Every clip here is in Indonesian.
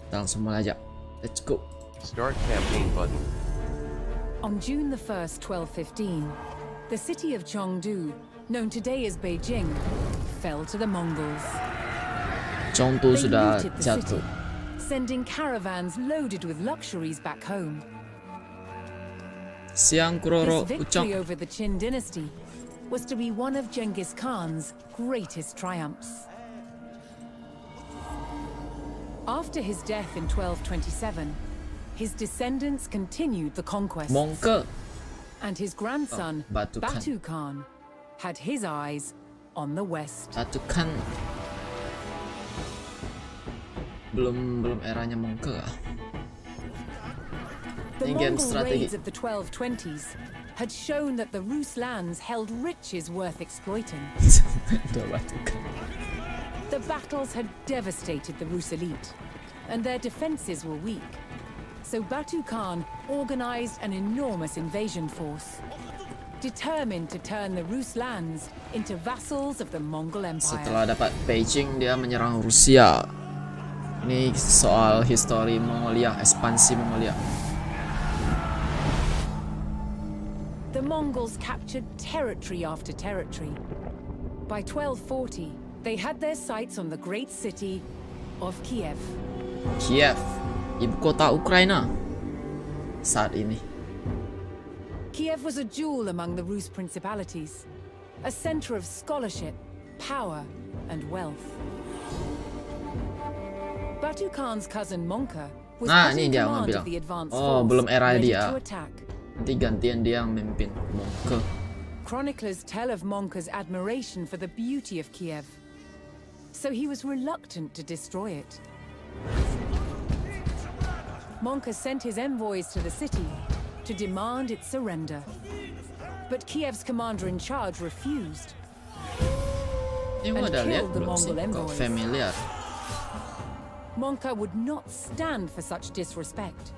Kita langsung mulai aja. Let's go. Start campaign button. On June the 1st, 1215, the city of Chengdu, known today as Beijing, fell to the Mongols. Chengdu They sudah looted the jatuh. city, sending caravans loaded with luxuries back home. Siang Kuroro This Ucok. victory over the Qin dynasty was to be one of Genghis Khan's greatest triumphs. After his death in 1227, his descendants continued the conquest. Mongke. And his grandson, Batu Khan. Batu Khan, had his eyes on the west. Batu Khan. Belum eranya Mongke ah. The Ini game Mongol strategi. raids of the 1220s had shown that the Rus lands held riches worth exploiting. Udah Batu Khan. The battles had devastated the Rus elite, and their defenses were weak. So Batu Khan organized an enormous invasion force, determined to turn the Rus lands into vassals of the Mongol Empire. Setelah dapat Beijing, dia menyerang Rusia. Ini soal histori Mongolia, ekspansi Mongolia. The Mongols captured territory after territory. By 1240, they had their sights on the great city of Kiev. Kiev, ibu kota Ukraina saat ini. Kiev was a jewel among the Rus principalities, a center of scholarship, power, and wealth. Batu Khan's cousin Monka was Nah, put ini in dia command bilang. of the advance Oh, force, belum era ready dia. to attack. Nanti gantian dia yang memimpin Mongke. Chroniclers tell of Monka's admiration for the beauty of Kiev, so he was reluctant to destroy it. Monka sent his envoys to the city to demand its surrender. But Kiev's commander-in-charge refused. Ini gua udah lihat killed the belum sih? Mongol Kok envoys. familiar? Monka would not stand for such disrespect.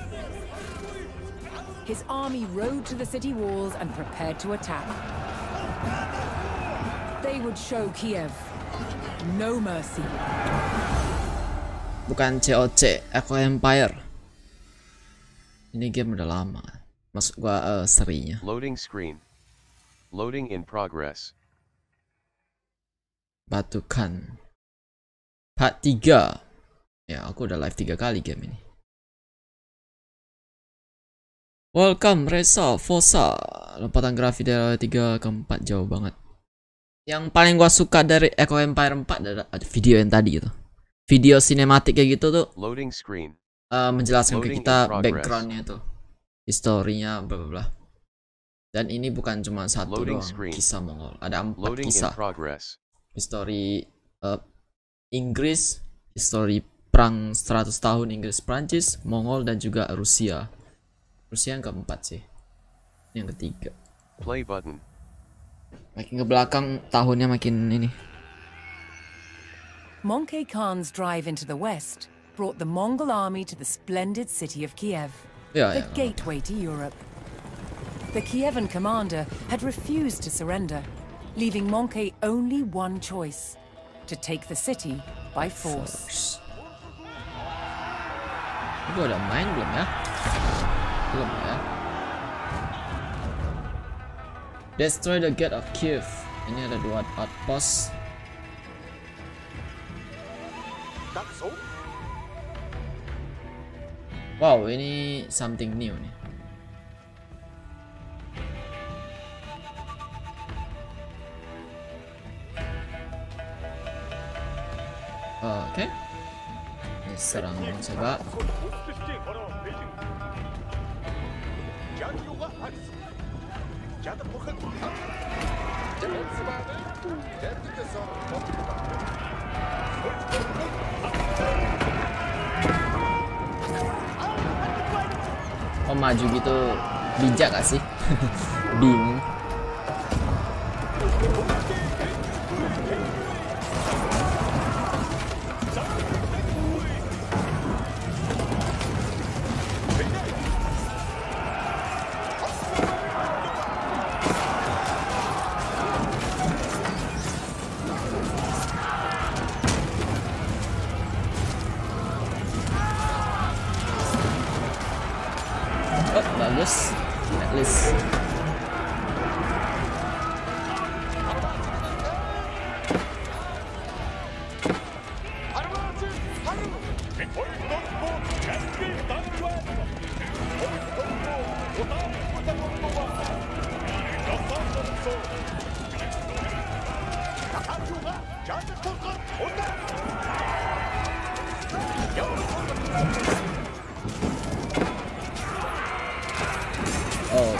His army rode to the city walls and prepared to attack. They would show Kiev no mercy. Bukan COC, Echo Empire. Ini game udah lama. Maksud gua serinya. Loading screen. Loading in progress. Batu Khan. Part 3. Ya, aku udah live 3 kali game ini. Welcome Reza Fosa. Lompatan grafik dari 3 ke 4 jauh banget. Yang paling gua suka dari Echo Empire 4 ada video yang tadi gitu. Video sinematik kayak gitu tuh Loading screen. menjelaskan ke Loading kita in progress. backgroundnya tuh, historinya bla bla bla. Dan ini bukan cuma satu Loading doang screen. kisah Mongol, ada 4 Loading in kisah. progress. Histori Inggris, histori perang 100 tahun Inggris Prancis, Mongol dan juga Rusia. Rusia yang keempat sih. Ini yang ketiga. Play button. Makin ke belakang tahunnya makin ini. Monkey Khan's drive into the west brought the Mongol army to the splendid city of Kiev, Ya, the ya. gateway to Europe. The Kievan commander had refused to surrender, leaving Monkey only one choice: to take the city by force. Gue udah main belum ya? Belum ya. Destroy the gate of Kiev. Ini ada 2 outpost. Wow, ini something new nih. Oke. Ini serang coba. Oh, maju gitu bijak gak sih? Bingung. Oh, bagus. At least. Oh.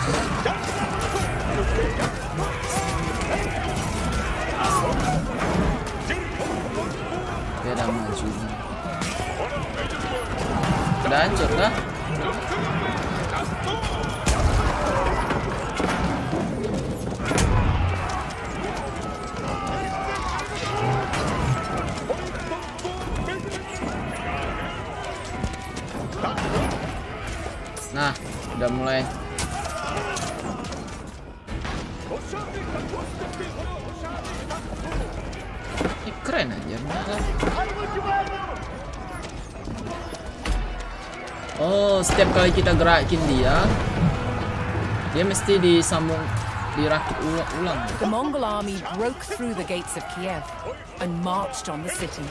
Dia udah maju. Udah hancur kah? Nah, udah mulai. Ini keren aja. Oh, setiap kali kita gerakin dia mesti disambung, dirakit ulang. The Mongol army broke through the gates of Kiev and marched on the city.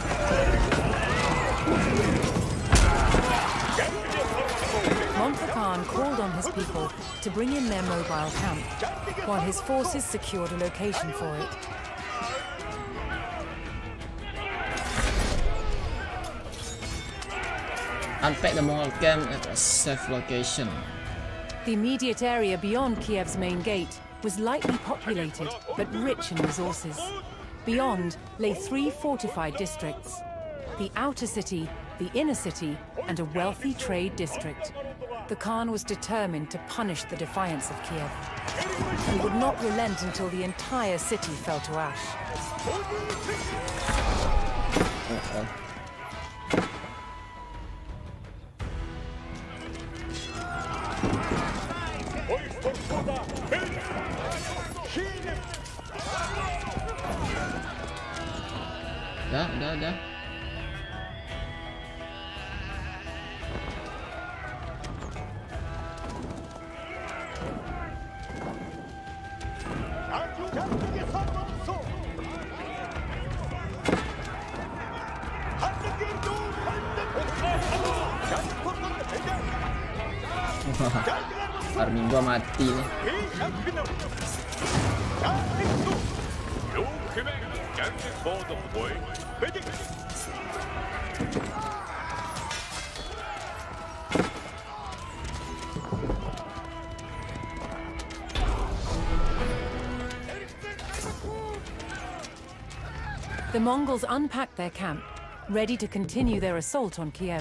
Monfa Khan called on his people to bring in their mobile camp, while his forces secured a location for it. Unpack the Mongol camp at a safe location. The immediate area beyond Kiev's main gate was lightly populated, but rich in resources. Beyond lay 3 fortified districts: the outer city, the inner city, and a wealthy trade district. The Khan was determined to punish the defiance of Kiev. He would not relent until the entire city fell to ash. Udah. Army gua mati nih. The Mongols unpacked their camp, ready to continue their assault on Kiev.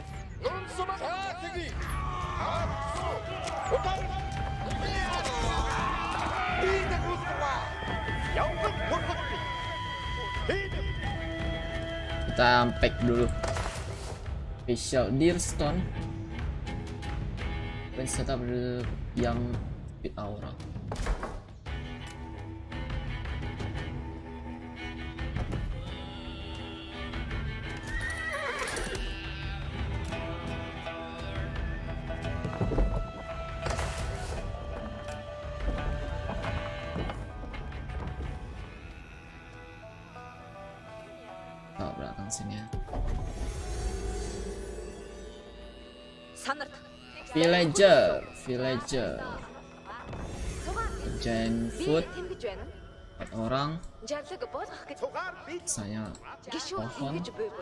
Kita unpack dulu. Special Deerstone. When setup yang speed aura. Belakang sini ya. Villager. Giant food. 4 orang. Saya pohon.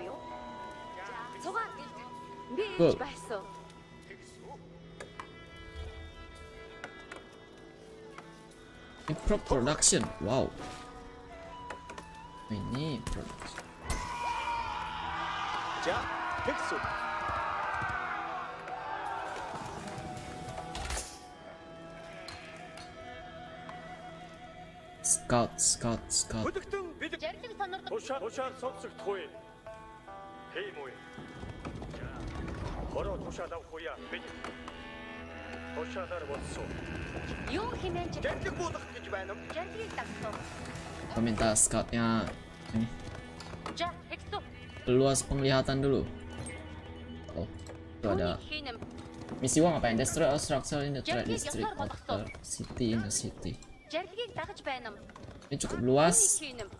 Cool. Improve production. Wow. Ini production. Scout. Kita minta scoutnya ini. Luas penglihatan dulu. Oh, itu ada Misi 1 ngapain? Destroy all structure in the threat district outer city in the city. Жаргалыг дагаж байна юм. Ini cukup luas.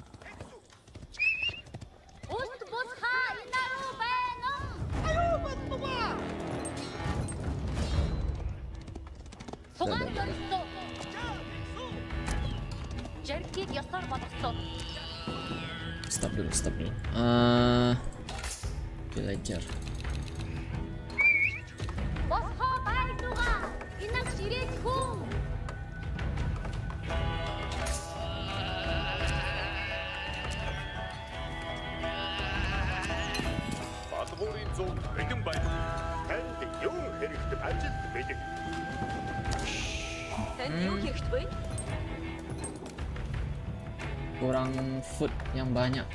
Ууст босхаа энэ руу байна уу? Аюу босхоо. Сугаар зорилсон. Жаргалыг ясаар болгосон. Stop dulu. Villager. Босхоо байдугаа. Инаг ширээд хүн. Балгуурын зүүн бэдэн байна. Танд юу хэрэгтэй ажилт бэлэг. Танд юу хэрэгтэй вэ? Kurang food yang banyak.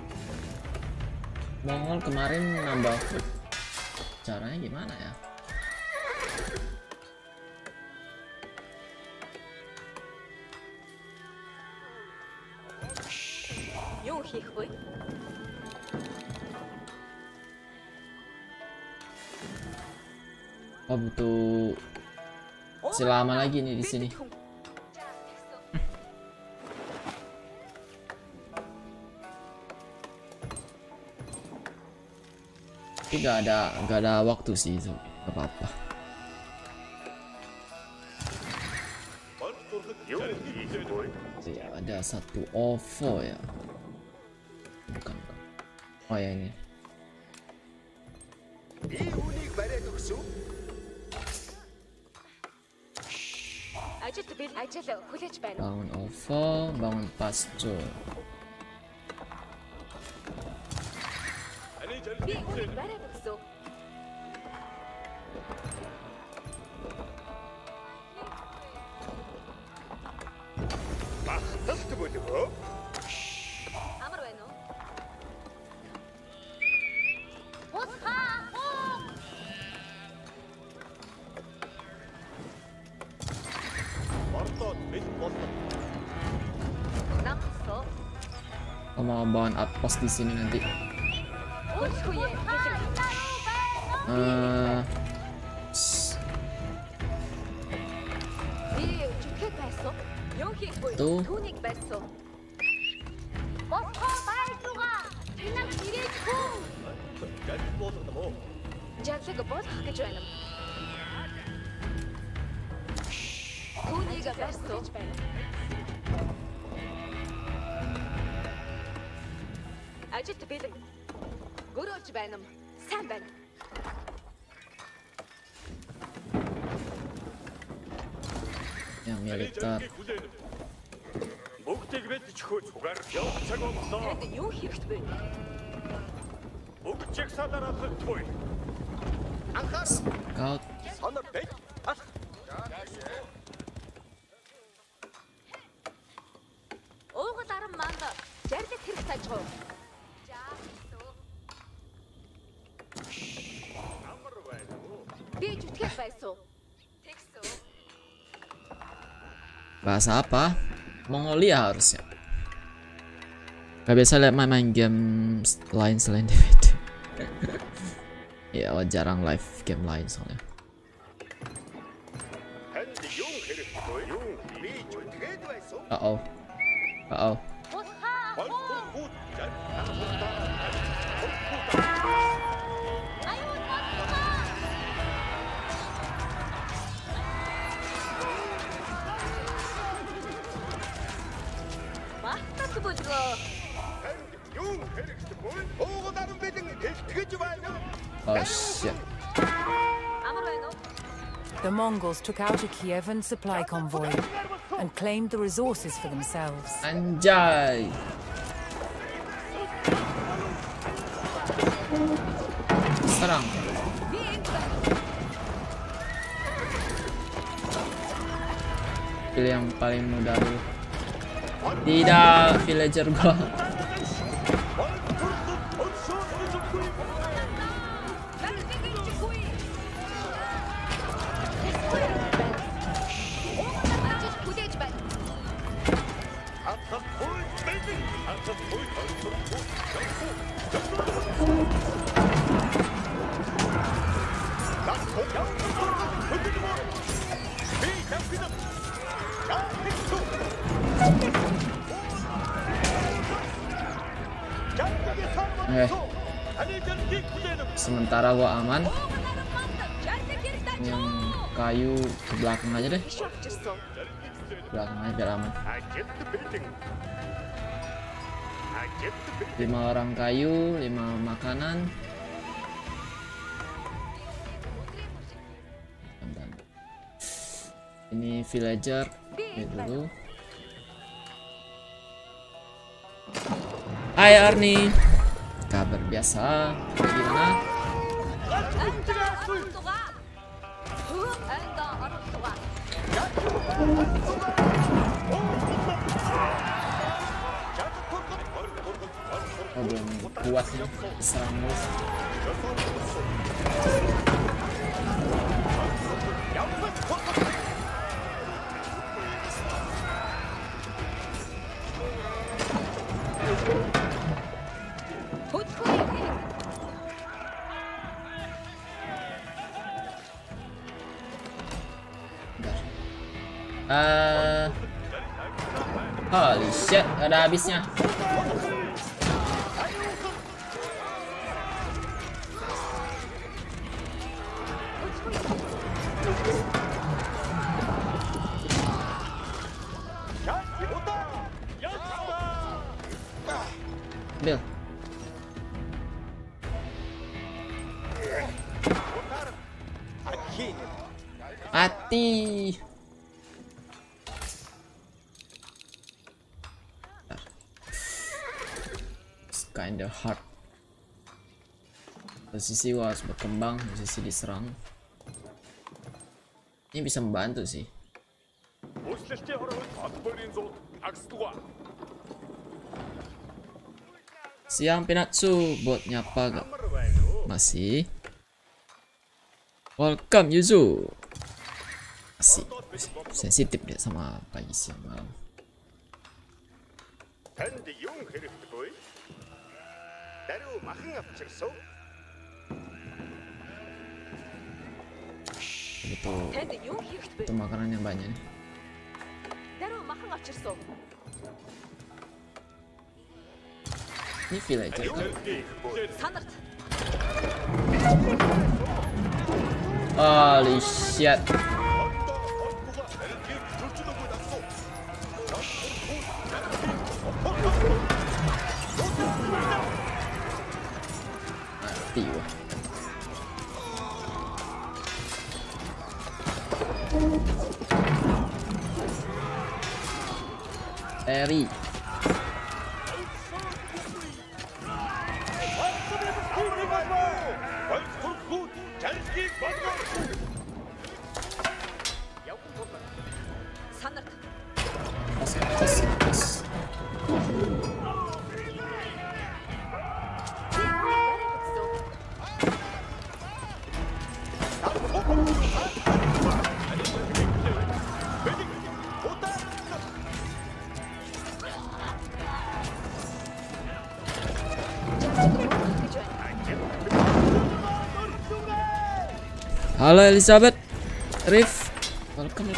Mongol kemarin nambah food. Caranya gimana ya? Юу хийх вэ? Oh, butuh masih lama lagi nih di sini. Tapi gak ada waktu sih itu, gak apa-apa. Ya, ada satu OVO ya. Bukan. Oh ya ini. Bangun OVO, bangun pasture. Би үүнийг бариад өгсөн. Бахталт болов. Амар байна уу? Босхаа. Мордод бил болов. Намсо. Aku mau bangun outpost di sini nanti. Tuh. Жаглаг болох гэж байна. Түүнийг барьсан байна. Ажилт бэлэн. Гөрөөж байна. Сайн байна. Yang militer. Бүгдийг мэдчихөө цугаар явах цаг боллоо. Тэд юу хэрэгтэй вэ? Бүгд чигсаалаар алхахгүй. Анхаас Scout. сонор бэл алх. Уугал арам манд жарлаг хэрэг тажгүй. Би зүтгэж байсан. Тэгсэн. Bahasa apa? Mongolia harusnya. Gak biasa lihat main game lain selain DVD. Ya, jarang live game lain soalnya. Uh-oh. Uh-oh. Oh shit. The Mongols took out a Kievan supply convoy and claimed the resources for themselves. Anjay. Serang. Pilih yang paling mudah dulu. Tidak, villager gua. Sementara gua aman. Yang kayu ke belakang aja deh. Belakang aja biar aman. I get the building. I get the building. 5 orang kayu, 5 makanan. Bentar. Ini villager, ini dulu. Hai Arni, kabar biasa, gimana? Oh, belum kuat nih, serang mus. Holy shit, ada habisnya. Bill. Mati. It's kinda hard. Posisi gua harus berkembang, posisi diserang. Ini bisa membantu sih. Siang Pinatsu, buat nyapa gak? Masih. Welcome Yuzu. Masih sensitif dia sama pagi siang malam. Itu makanan yang banyak nih. Ini villager kan? Holy shit. Mati gua. Terry. Halo Elizabeth, Rif, welcome.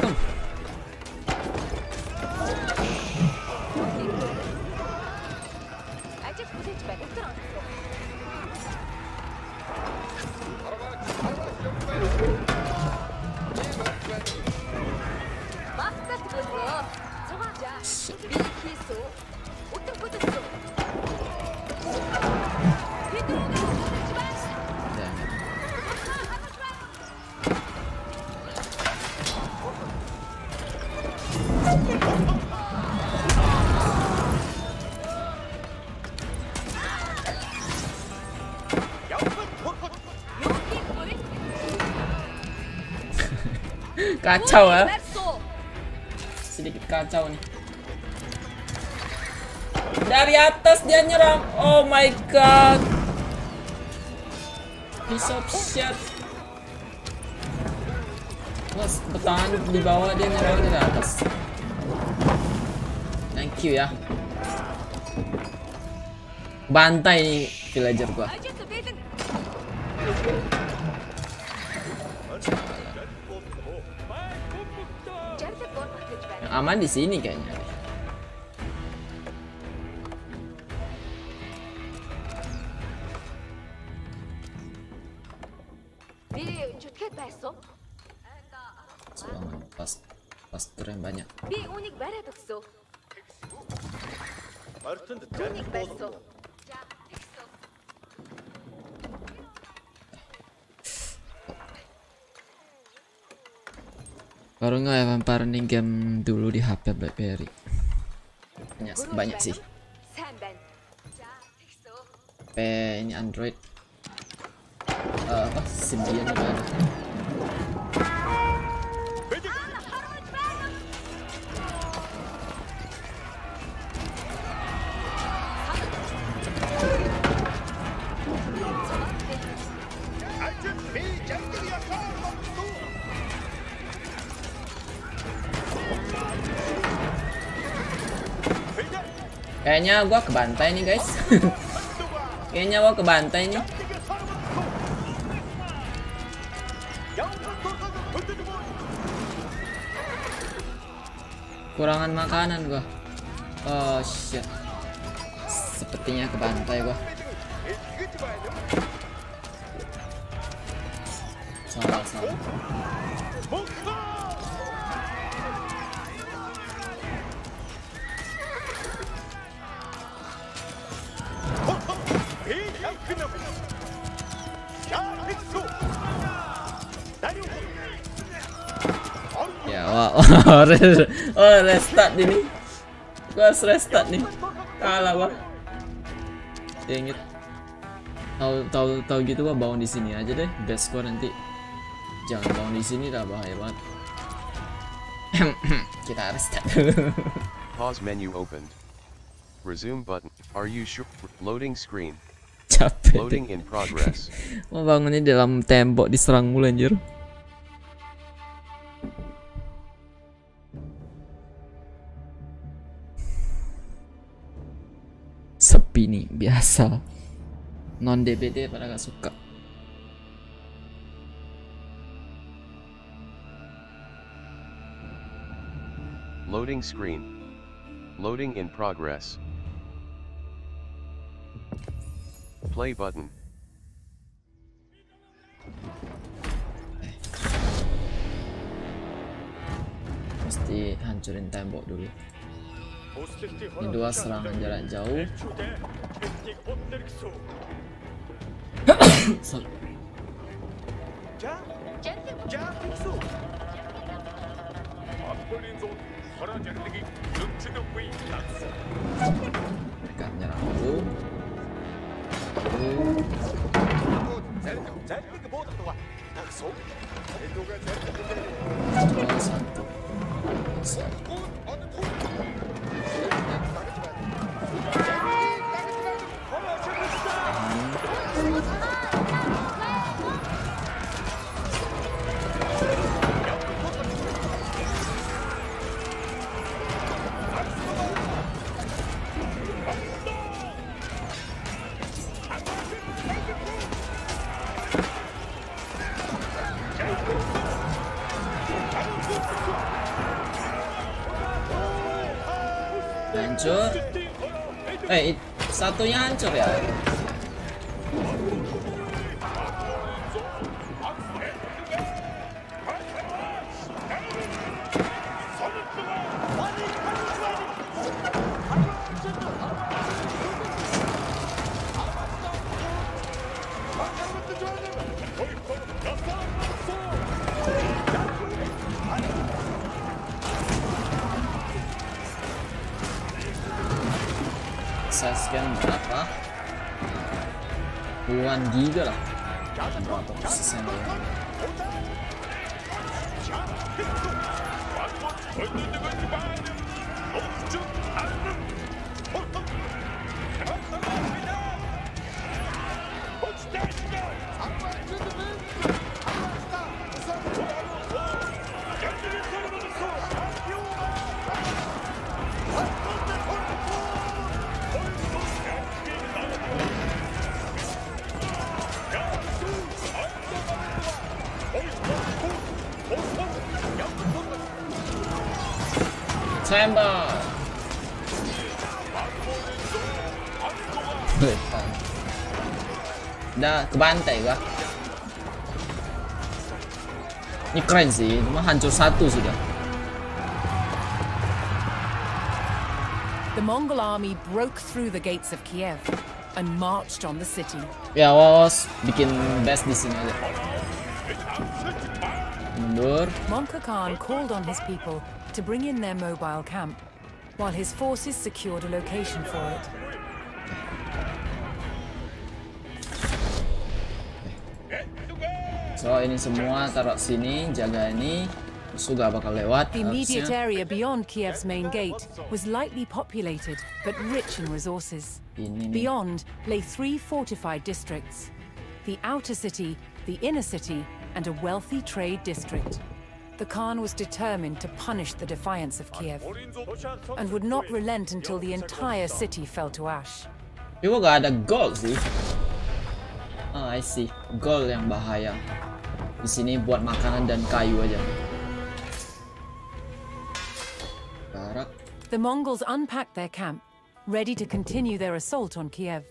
Kacau ya, sedikit kacau nih. Dari atas dia nyerang, oh my god, piece of shit. Mas bertahan di bawah, dia nyerang dari atas. Thank you ya, bantai nih villager gua. Aman di sini kayaknya. 네 주택했어? Soalnya pas yang banyak. 네 오닉 말해뒀어. 마르튼 오닉 뺐어. 자, 했어. Baru nggak ya Vampire ini game dulu di HP BlackBerry. Banyak sih. 산단. 자, 했어. HP ini Android. Apa? Symbian juga ada. Kayaknya gua kebantai nih guys. Kayaknya gua kebantai nih. Kurangan makanan gua. Oh shit. Sepertinya kebantai gua. Salah. Ya, restart ini. Gua harus restart nih. Kalah gua. Ingat. Tahu gitu gua bangun di sini aja deh. Best gua nanti. Jangan bangun di sini dah, bahaya banget. Kita restart dulu. Pause menu opened. Resume button. Are you sure? Loading screen. Capek. Loading in progress. Mau bangunnya dalam tembok diserang mulu anjir. Sepi nih, biasa. Non DBD pada gak suka. Loading screen. Loading in progress. Play button. Mesti hancurin tembok dulu. Ini dua serangan jarak jauh. Mereka menyerang dulu. Satu. Hancur. Satunya hancur ya. Saya scan berapa? Puluhan giga lah. Berapa persisnya dia? Tembak. Udah kebantai gua. Ini keren sih, cuma hancur satu sudah. The Mongol army broke through the gates of Kiev and marched on the city. Ya, was bikin best di sini aja. Mundur. Monka Khan called on his people to bring in their mobile camp, while his forces secured a location for it. So ini semua taruh sini, jaga ini. Musuh gak bakal lewat. The immediate harusnya. area beyond Kiev's main gate was lightly populated, but rich in resources. Ini nih. Beyond lay 3 fortified districts: the outer city, the inner city, and a wealthy trade district. The Khan was determined to punish the defiance of Kiev and would not relent until the entire city fell to ash. Tapi gak ada gold sih. Oh, I see. Gold yang bahaya. Di sini buat makanan dan kayu aja. Barak. The Mongols unpacked their camp, ready to continue their assault on Kiev.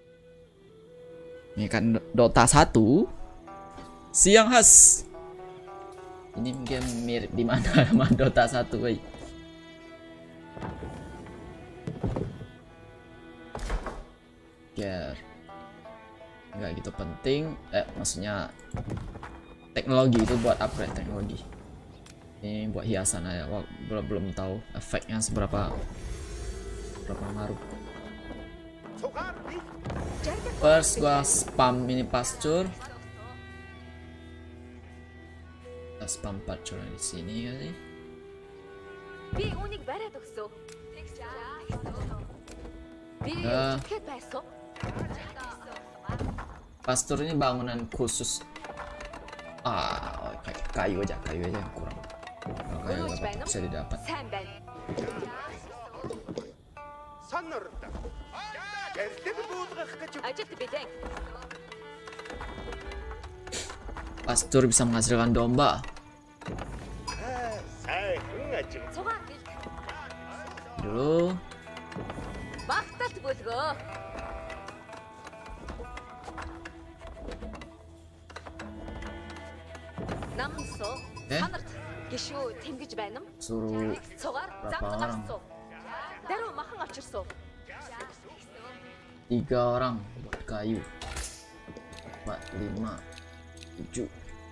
Ini kan Dota 1. Siang khas. Ini game mirip di mana sama Dota 1, wey. Gear. Nggak gitu penting. Maksudnya teknologi itu buat upgrade teknologi. Ini buat hiasan aja. Wah, belum tahu efeknya seberapa ngaruh. First gua spam ini pasture. Kita spam pasture di sini kali. Би үнийг бариад өгсөө. Dah. Тэгэхэд байсан. Pasture ini bangunan khusus. Kayu aja yang kurang. Kalau kayu nggak bisa didapat. Сайн байна. Сонорд. Гэрдэг буулгах гэж Ажилд билээ. Pasture bisa menghasilkan domba. сайхан ажил. Цугаан бил. Dulu. Багталт бүлгөө. Намсо. Санарт гişүү тэмгэж байна юм. Suruh Цугаар Berapa зам orang? гарсан. Даруй махан авчирсан. 3 orang buat kayu. 4, 5, 7.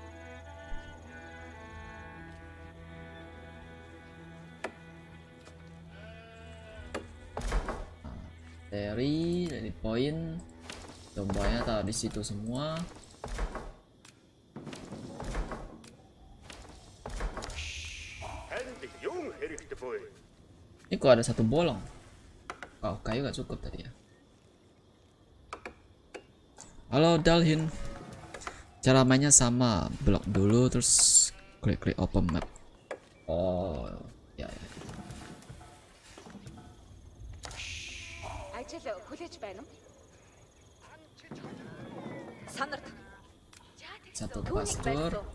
Dari poin dombanya taruh di situ semua. Танд юм хэрэгтэй буй? Ini kok ada satu bolong. Oh, kayu gak cukup tadi ya. Halo Dalhin. Cara mainnya sama, blok dulu terus klik open map. Oh, ya. Ажил хүлээж байна юм. Санарт. Satu Түүнийг pastor. барьсан.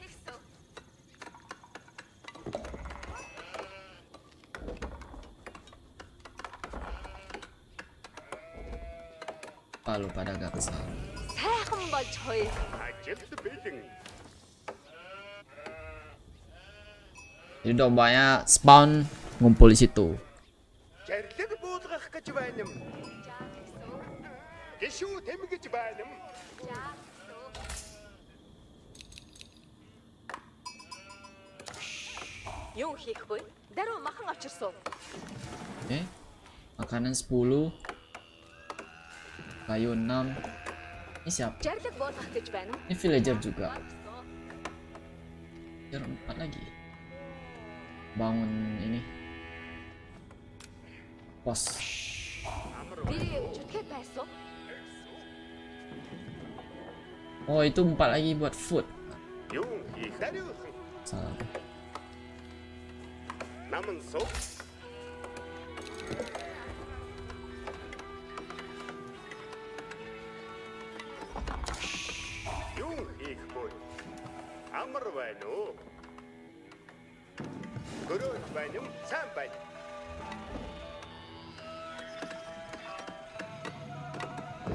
Palu pada gak kesal. Сайхан болж хоёр. Ажилд бэлэн. Jadi dombanya spawn ngumpul di situ. Гэрлэг буулгах гэж байна юм. Гişүү тэмгэж байна юм. Юу хийх вэ? Даруй махан авчирсан. Oke. Makanan 10. Kayu 6. Ini siapa? Жарлаг буулгах гэж байна юм. Ini villager juga. Villager 4 lagi. Bangun ini. Pos. Би зүтгэхэд байсан. Oh, itu 4 lagi buat food. Юу хийх даруйхан. Salah. Наман суу. Юу хийх буй? Амар байна уу? Гөрөөж байна юм, сайн байна.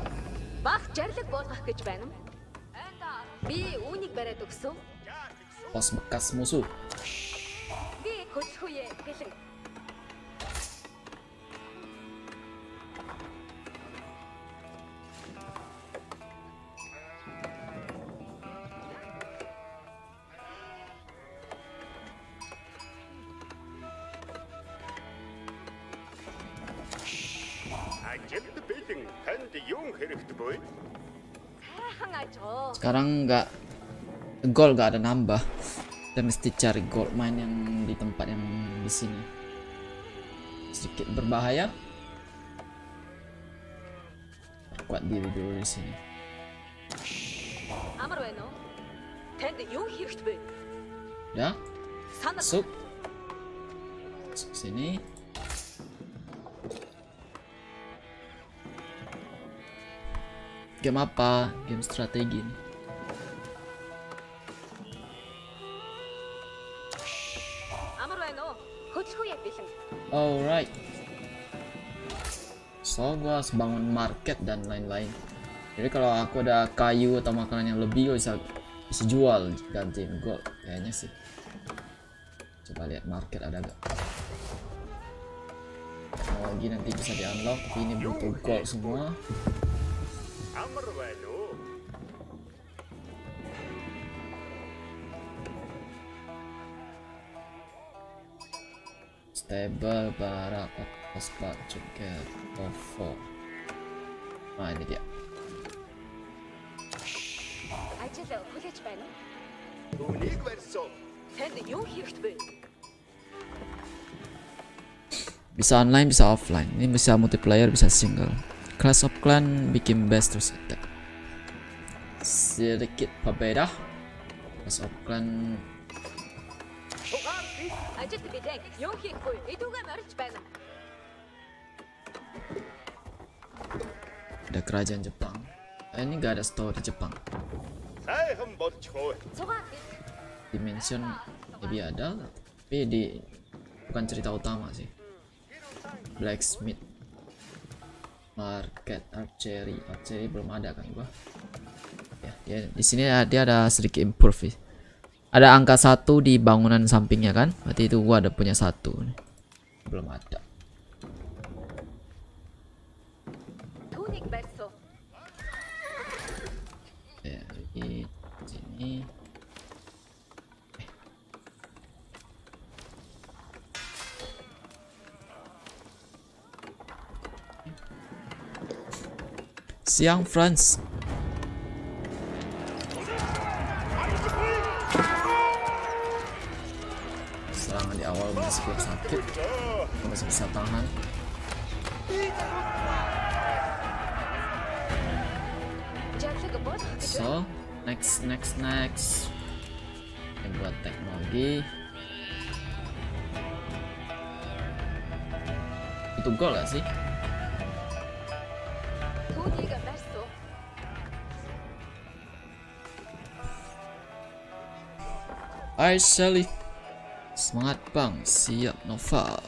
Баг жарлаг буулгах гэж байна юм. Би үүнийг бариад өгсөө. pos bekas musuh. 네 고추의 대신 Agent Bildung kan de jong gericht boy. 사랑하죠. Sekarang nggak gold nggak ada nambah. Kita mesti cari gold mine yang di tempat yang di sini. Sedikit berbahaya. Kuat diri dulu di sini. 아무로 해노. 텐데 용 히르트 보이. Ya, 산나 masuk. Masuk sini. Game apa? Game strategi nih. 아무로 해노. 고추의 대신 Alright. So gua harus bangun market dan lain-lain. Jadi kalau aku ada kayu atau makanan yang lebih, gua bisa jual gantiin gold kayaknya sih. Coba lihat market ada gak. Teknologi nanti bisa di unlock, tapi ini butuh gold semua. Amar wano. Stable, bara, paspat, juga, OVO. Nah ini dia. 아치서 호세치 바이노. Unig verso. 텐데 용 히르트 보이. Bisa online, bisa offline. Ini bisa multiplayer, bisa single. Clash of Clan bikin best terus attack. Sedikit berbeda. Clash of Clan 아치스 비댕 용 히르트 보이. 이두가 마르치 바이노. ada kerajaan Jepang. Ini gak ada story Jepang. Сайхан болчихоо. 소가 Dimension lebih ada, tapi bukan cerita utama sih. Blacksmith, market, archery belum ada kan gua. Ya, di sini dia ada sedikit improve. Ada angka 1 di bangunan sampingnya kan? Berarti itu gua ada punya 1 nih. Belum ada. 토닉 베스토. Ya, di sini. Siang, Franz. Serangan di awal masih belum sakit, masih bisa tahan. 자크가 뭐? So, next. Kita buat teknologi. Itu gol gak sih? 토닉가 베스토. Hai Sally. Semangat bang, siap Nova.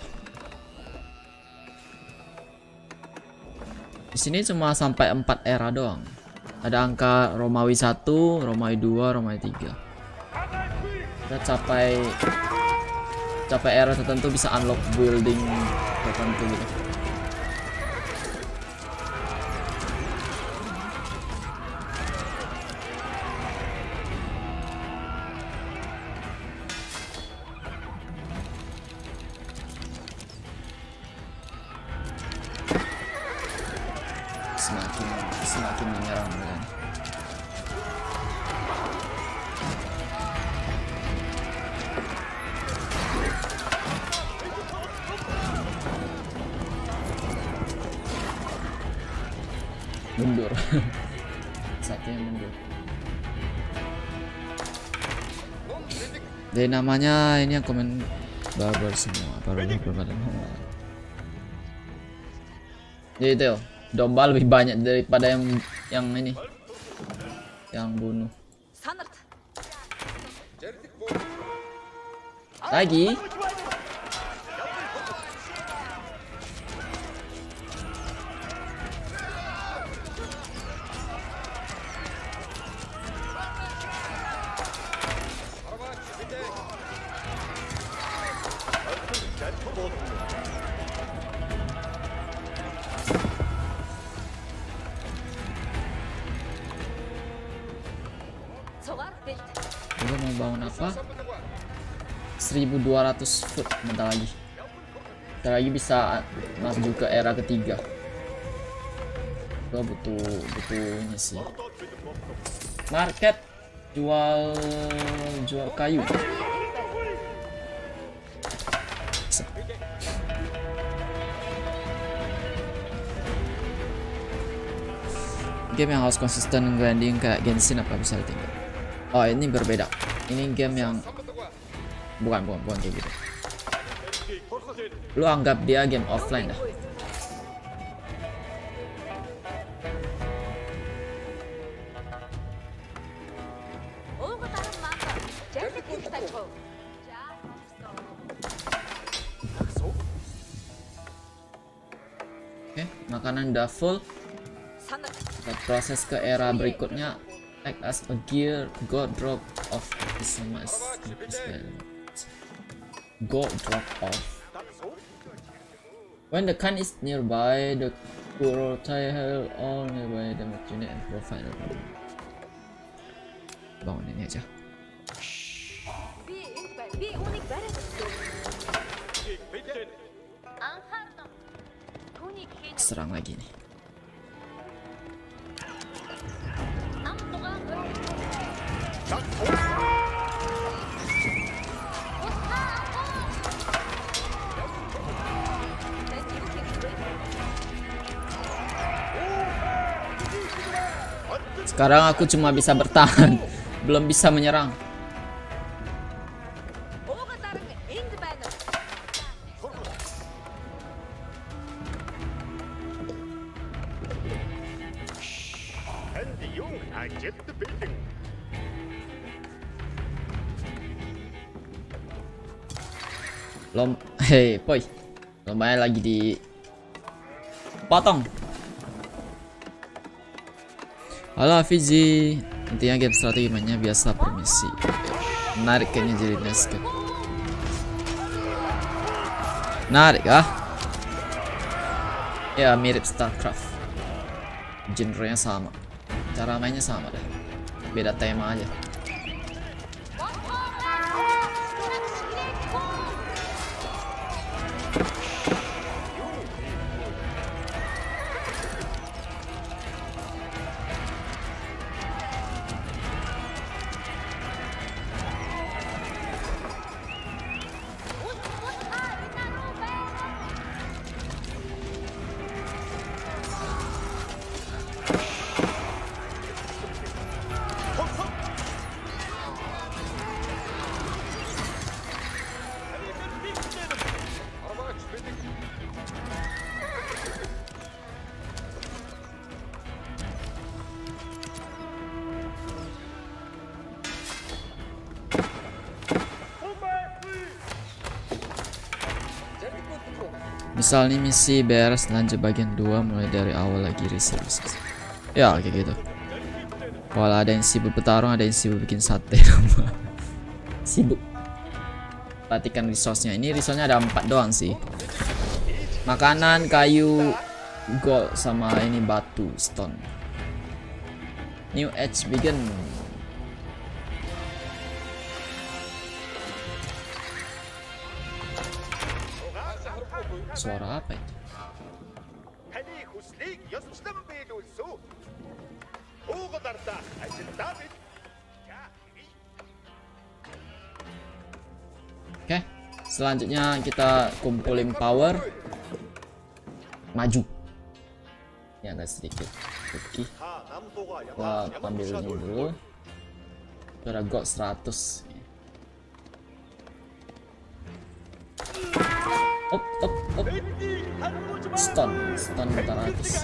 Di sini cuma sampai 4 era doang. Ada angka Romawi 1, Romawi 2, Romawi 3. Kita capai era tertentu bisa unlock building tertentu gitu. Semakin menyerang kan. Mundur. Satunya mundur. Jadi namanya ini yang komen barbar semua, barbar. Jadi itu domba lebih banyak daripada yang ini, yang bunuh. 사나르트. Lagi. Gue mau bangun apa? 1200 foot bentar lagi. Bentar lagi bisa maju ke era ketiga. Gue butuh ini sih. Market jual kayu. Game yang harus konsisten grinding kayak Genshin apa bisa ditinggal. Oh, ini berbeda. Ini game yang bukan kayak gitu. Lu anggap dia game offline dah. Oke, makanan udah full. Kita proses ke era berikutnya. Act as a gear god drop off god drop off. When the Khan is nearby, the Kurotai hail all nearby damage unit and profile. Bangun ini aja. Serang lagi nih. Sekarang aku cuma bisa bertahan, belum bisa menyerang. Hei, boy. Lombanya lagi di potong. Halo Fizi, intinya game strategi mainnya biasa permisi. Menarik kayaknya jadi Nescape. Menarik ah? Ya mirip StarCraft. Genrenya sama, cara mainnya sama deh. Beda tema aja. Misal nih misi beres, lanjut bagian 2 mulai dari awal lagi research. Ya kayak gitu. Kalau ada yang sibuk bertarung, ada yang sibuk bikin sate. Sibuk. Perhatikan resource-nya. Ini resource-nya ada 4 doang sih. Makanan, kayu, gold, sama ini batu, stone. New age begin. Suara apa itu? Oke, selanjutnya kita kumpulin power. Maju. Ya agak sedikit. Oke. Gua ambil ini dulu. Itu ada gold 100. Op. Stun 400.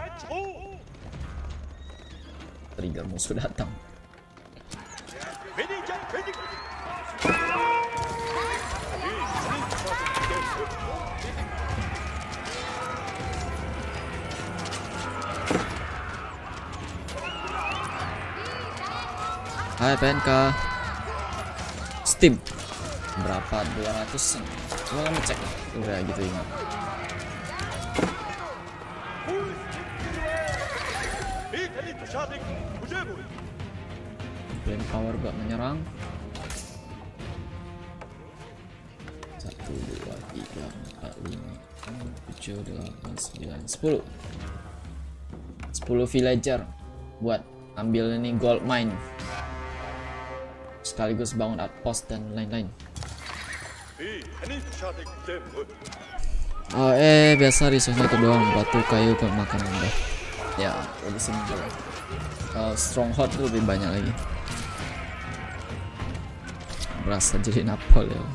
Trigger musuh datang. Hai PNK Steam berapa 200 an? Gua ngecek udah gitu ingat. Blend power buat menyerang. 1, 2, 3, 4, 5, 6, 7, 8, 9, 10. 10 villager buat ambil ini gold mine. Sekaligus bangun outpost dan lain-lain. Oh biasa resource itu doang, batu, kayu, buat makanan udah. Ya lebih simpel. Stronghold itu lebih banyak lagi. Berasa jadi Napol ya.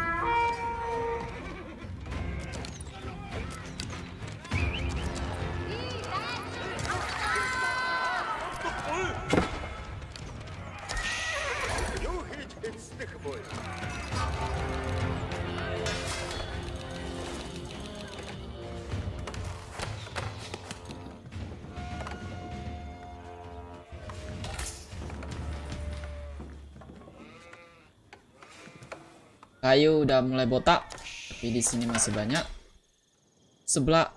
Kayu udah mulai botak, tapi di sini masih banyak. Sebelah,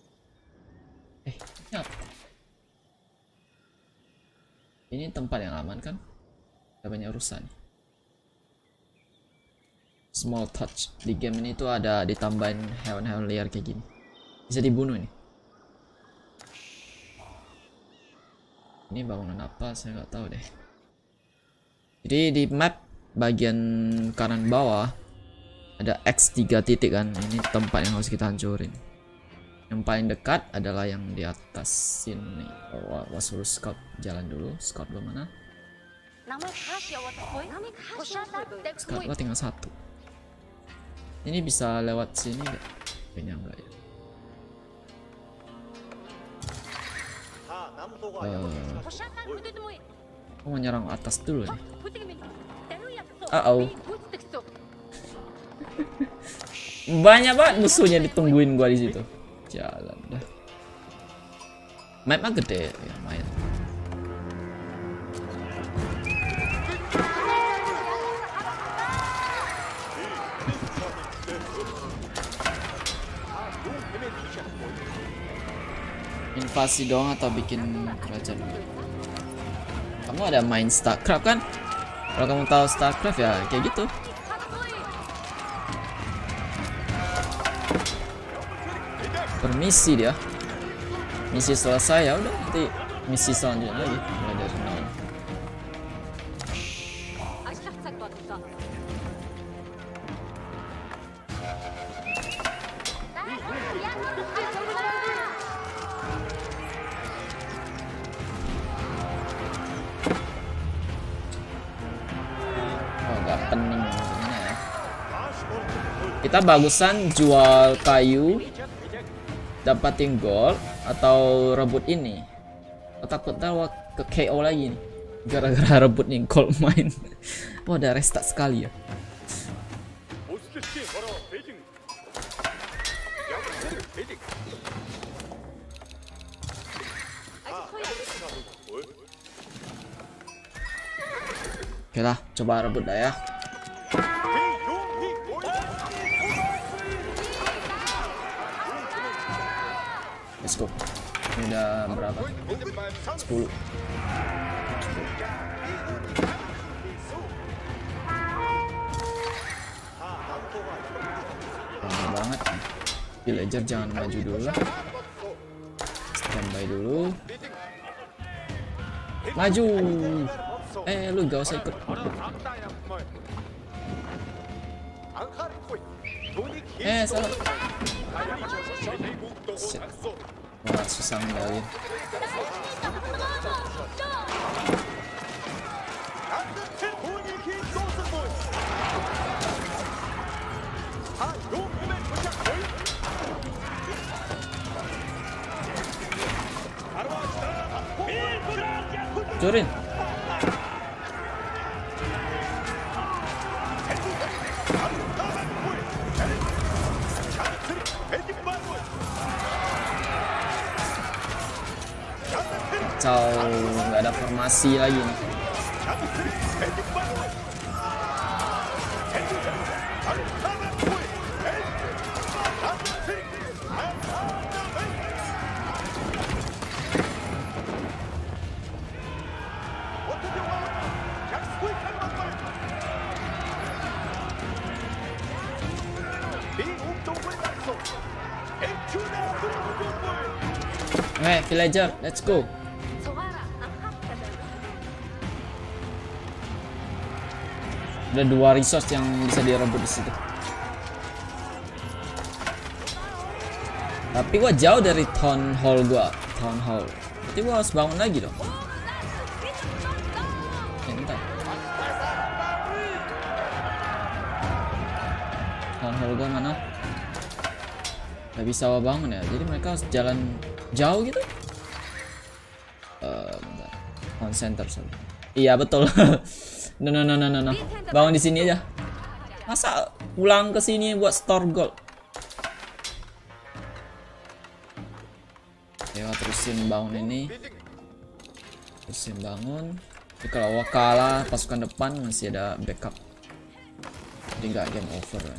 ini apa? Ini tempat yang aman kan? Ada banyak urusan. Small touch di game ini tuh ada ditambahin hewan-hewan liar kayak gini. Bisa dibunuh ini. Ini bangunan apa? Saya nggak tahu deh. Jadi di map bagian kanan bawah ada X3 titik kan, ini tempat yang harus kita hancurin. Yang paling dekat adalah yang di atas sini. Suruh scout, jalan dulu. Scout belum mana? Scout lah tinggal 1. Ini bisa lewat sini nggak? Kayaknya enggak ya. Mau nyerang atas dulu nih. Banyak banget musuhnya ditungguin gua di situ. Jalan dah. Mapnya gede ya, main. Invasi doang atau bikin kerajaan? Kamu ada main StarCraft kan? Kalau kamu tahu StarCraft ya kayak gitu. Permisi dia. Misi selesai ya udah, nanti misi selanjutnya lagi mulai dari nol. Oh gak pening gimana ya. Kita bagusan jual kayu, dapatin gold atau rebut ini. Takut tahu ke KO lagi nih gara-gara rebut nih gold mine. Oh ada restart sekali ya. Oke lah, coba rebut dah ya. Let's go. Ini udah berapa? 10. Lama banget. Villager jangan maju dulu lah. Standby dulu. Maju. Lu gak usah ikut. Salah. Wah, susah ngendalin. Jorin. Kacau, nggak ada formasi lagi nih. Oke, villager, let's go. Ada 2 resource yang bisa direbut di situ. Tapi gua jauh dari town hall gua. Town hall. Berarti gua harus bangun lagi dong. Bentar. Town hall gua mana? Gak bisa gua bangun ya. Jadi mereka harus jalan jauh gitu. Bentar. Town center sorry. Iya betul. No. Bangun di sini aja. Masa pulang ke sini buat store gold? Ya terusin bangun ini. Terusin bangun. Jadi kalau kalah pasukan depan masih ada backup. Jadi nggak game over ya.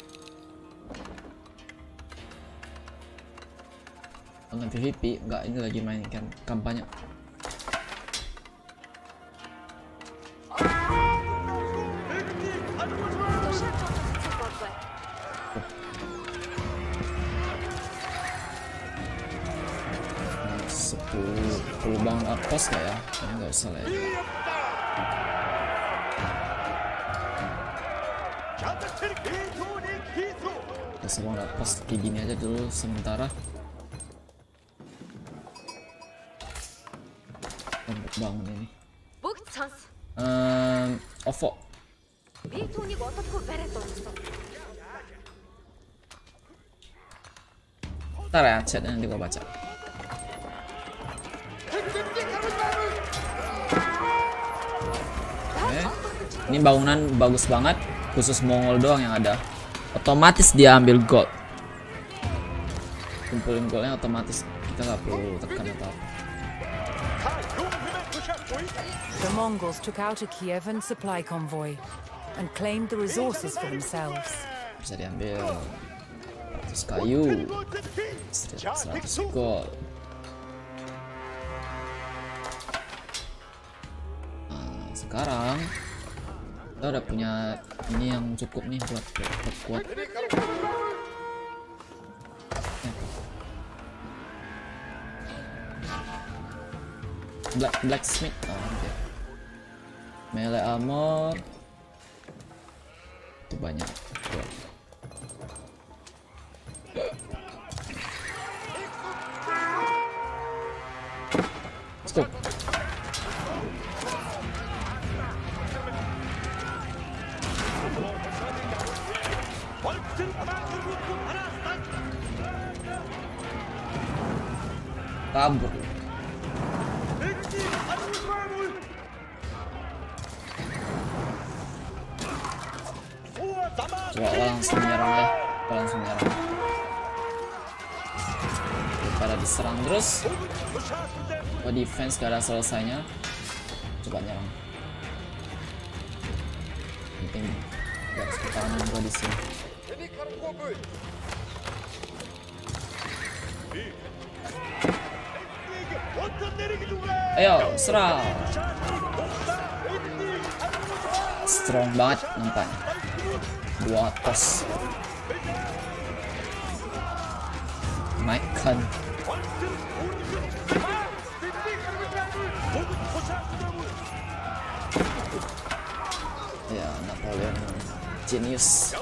Dengan PvP nggak, ini lagi main kampanye. Perlu bangun outpost gak ya? Kayaknya nggak usah lah ya. Kita bangun outpost kayak gini aja dulu sementara. Untuk bangun ini. OVO. Ntar ya chatnya nanti gua baca. Ini bangunan bagus banget, khusus Mongol doang yang ada. Otomatis dia ambil gold. Kumpulin goldnya otomatis, kita nggak perlu tekan atau apa. The Mongols took out a Kievan supply convoy and claimed the resources for themselves. Bisa diambil 100 kayu, 100 gold. Nah, sekarang kita udah punya ini yang cukup nih buat kuat. Blacksmith, okay. Melee armor itu banyak. Let's go. Kabur. Coba langsung menyerang ya. Langsung menyerang. Daripada diserang terus. Oh, defense gak ada selesainya. Coba nyerang. Penting garis pertahanan gua di sini. Ayo, serang. Strong banget nampaknya. 2 tos. Naikkan. Ya, Napoleon genius.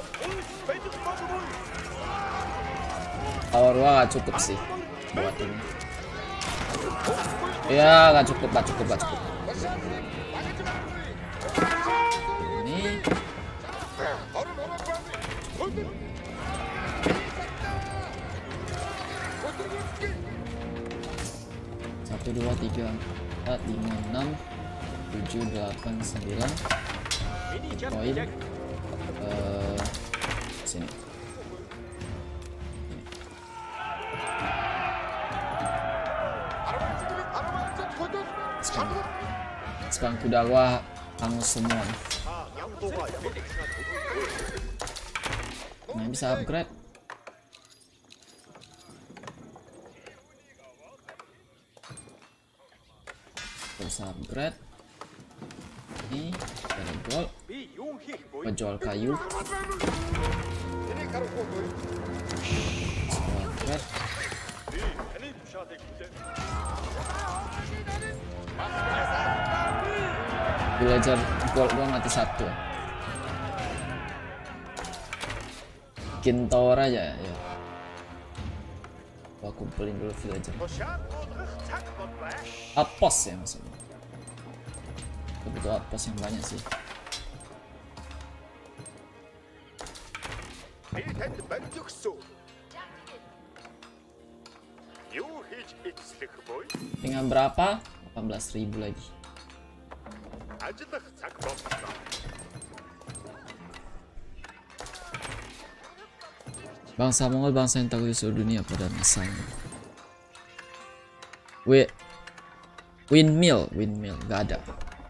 Power gua gak cukup sih buat ini. Ya, gak cukup. Ini 1, 2, 3, 4, 5, 6, 7, 8, 9 poin. Sini. Sekarang kuda gua hangus semua. Nah, bisa upgrade. Bisa upgrade. Ini ada gold. 이 용희 보이. Penjual kayu. 얘네 가로 보이. Sprocket. 이 얘네 부샤대 기대. Villager gold gua mati satu. Bikin tower aja ya. Gua kumpulin dulu villager. 도샷 모드를 착 못봐. Outpost ya maksudnya. Gua butuh outpost yang banyak sih. 일단 만족소. 유히지 익스릭 보이. Tinggal berapa? 18.000 lagi. 아직도 착 못봐. Bangsa Mongol bangsa yang takut di seluruh dunia pada masanya. Windmill nggak ada.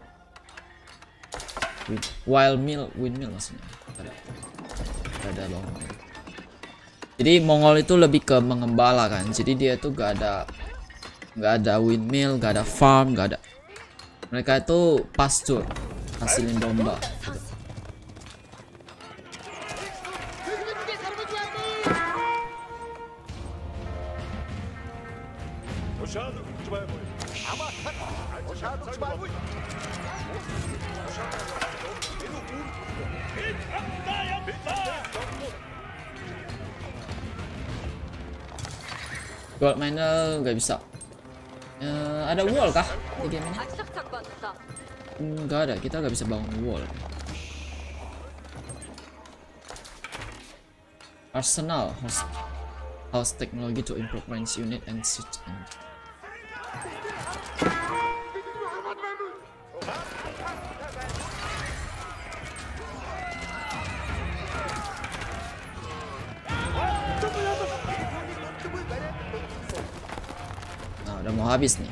Windmill maksudnya. Nggak ada bangunan. Jadi Mongol itu lebih ke mengembala kan. Jadi dia tuh nggak ada windmill, nggak ada farm, nggak ada. Mereka itu pasture, hasilin domba. Gitu. 도샷 좋아요 보이. 아마 도샷 좋아요 보이. Gold miner nggak bisa. Ada wall kah di game ini? Nggak ada, kita nggak bisa bangun wall. Arsenal house technology to improve range unit and siege and nah, udah mau habis nih.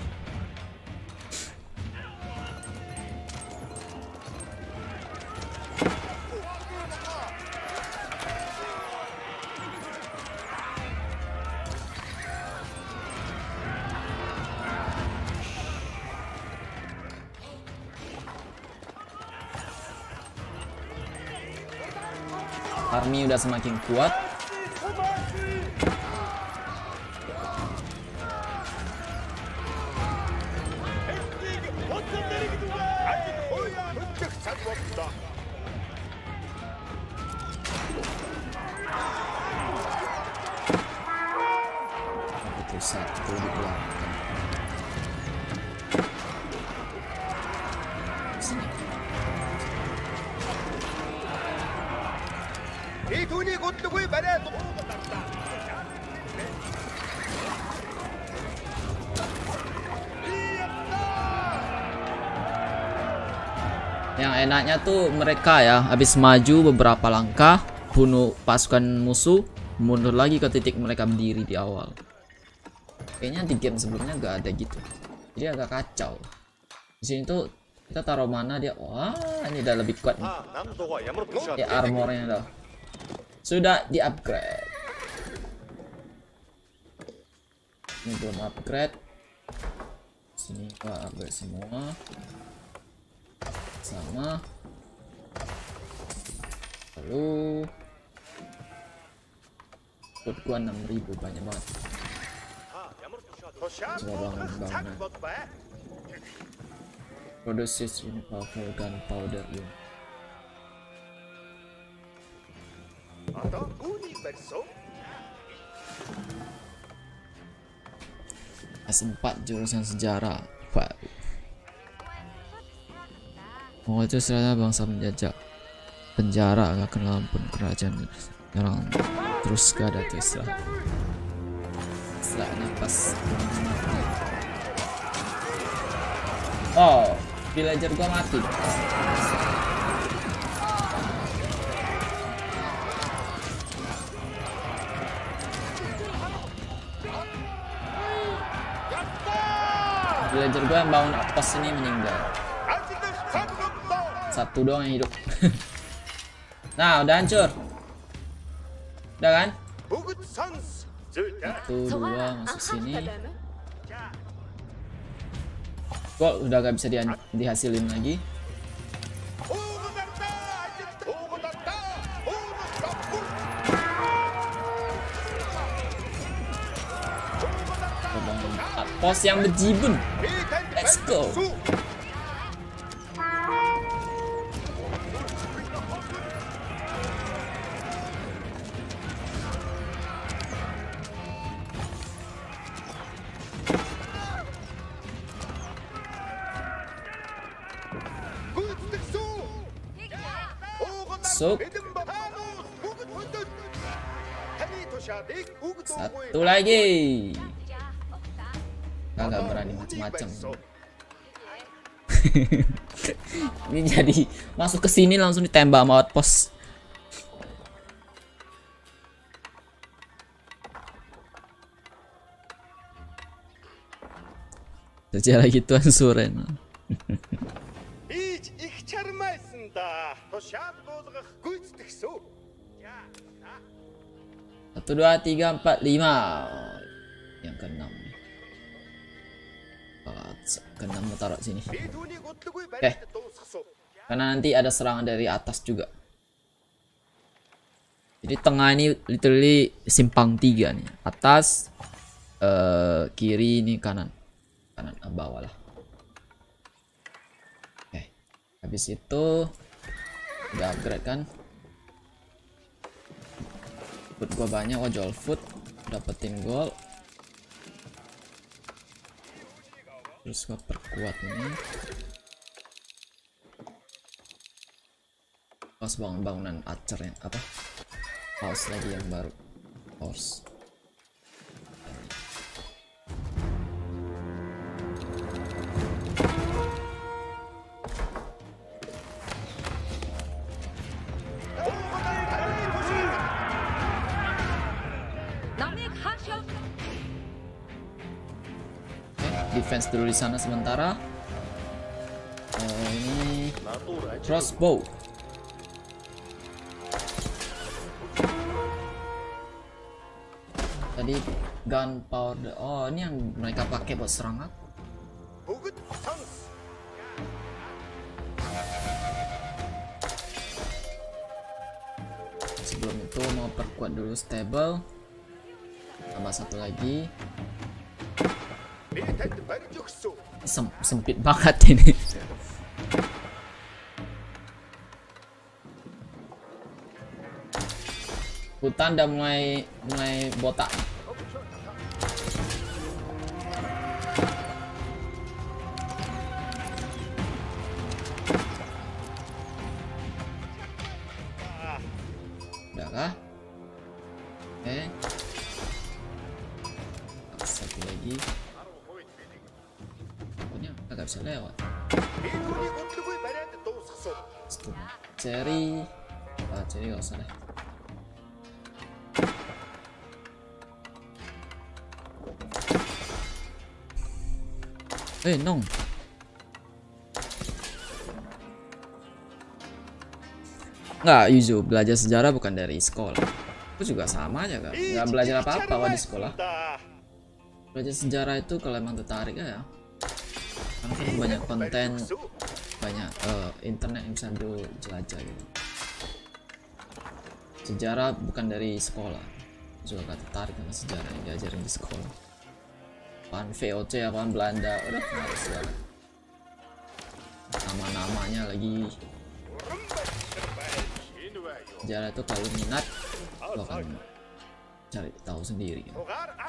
Army udah semakin kuat. Itu satu di belakang. Sini. 이 돈이 곧 누구의 말에 Yang enaknya tuh mereka ya habis maju beberapa langkah, bunuh pasukan musuh, mundur lagi ke titik mereka berdiri di awal. Kayaknya di game sebelumnya gak ada gitu, jadi agak kacau. Di sini tuh kita taruh mana dia, wah ini udah lebih kuat nih. Ya armornya dah sudah di upgrade. Ini belum upgrade. Sini gua upgrade semua. Sama. Lalu code gua 6.000 banyak banget. Coba bangun. Produces unit powerful gunpowder unit. S4 jurusan sejarah. Wow. Mongol itu serata bangsa penjajah. Penjara gak kenal pun kerajaan nyerang. Terus gak ada tuh istilah. Istilahnya pas mati. Oh, villager gua mati. Villager gue yang bangun outpost ini meninggal. Satu doang yang hidup. Nah, udah hancur. Udah kan? Satu, dua, masuk sini. Gold udah gak bisa dihasilin lagi. Pos yang bejibun. Let's go. Masuk. Satu lagi. Kagak berani macam-macam. Ini jadi masuk ke sini langsung ditembak sama outpost. Sejarah gitu Suren. Satu, dua, tiga, empat, lima. Yang keenam. Keenam mau taruh sini. Oke. Karena nanti ada serangan dari atas juga. Jadi tengah ini literally simpang tiga nih. Atas, kiri ini kanan. Kanan bawah lah. Oke. Habis itu udah upgrade kan. Food gua banyak, jual food, dapetin gold. Terus gua perkuat ini. Pas bangunan archer yang apa? House lagi yang baru. Horse. Defense dulu di sana sementara. Ini crossbow. Tadi gunpowder. Oh, ini yang mereka pakai buat serangan. Sebelum itu mau perkuat dulu stable. Tambah satu lagi. Sempit banget ini. Hutan udah mulai botak. Udah kah? Oke. Satu lagi. Agak bisa lewat. Cherry. Cherry gak usah deh. Nong. Nggak, Yuzu, belajar sejarah bukan dari sekolah. Aku juga sama aja kan. Nggak belajar apa-apa di sekolah. Belajar sejarah itu kalau emang tertarik ya. Karena banyak konten, banyak internet yang bisa jelajah gitu. Sejarah bukan dari sekolah. Juga gak tertarik sama sejarah yang diajarin di sekolah. Apaan VOC, apaan Belanda, udah males banget. Nama-namanya lagi. Sejarah itu kalau minat, lo akan cari tahu sendiri gitu.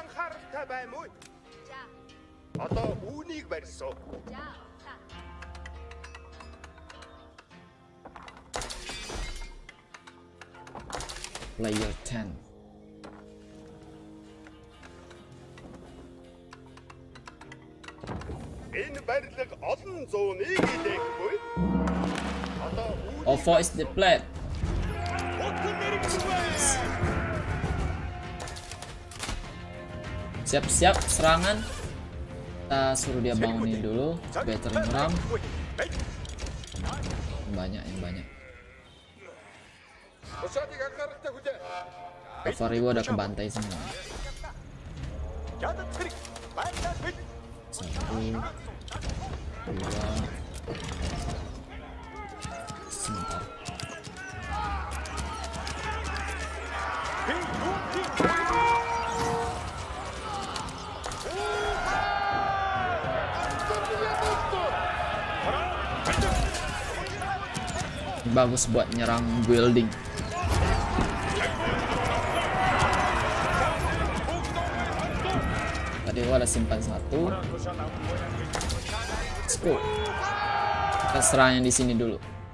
Player 10. OVO is deployed. Siap-siap serangan. Kita suruh dia bangunin dulu supaya ternyuram. Yang banyak. Cavalry udah kebantai semua. Satu, dua, sebentar. Bagus buat nyerang building. Tadi gua ada simpan satu. Let's go. Kita serang yang di sini dulu.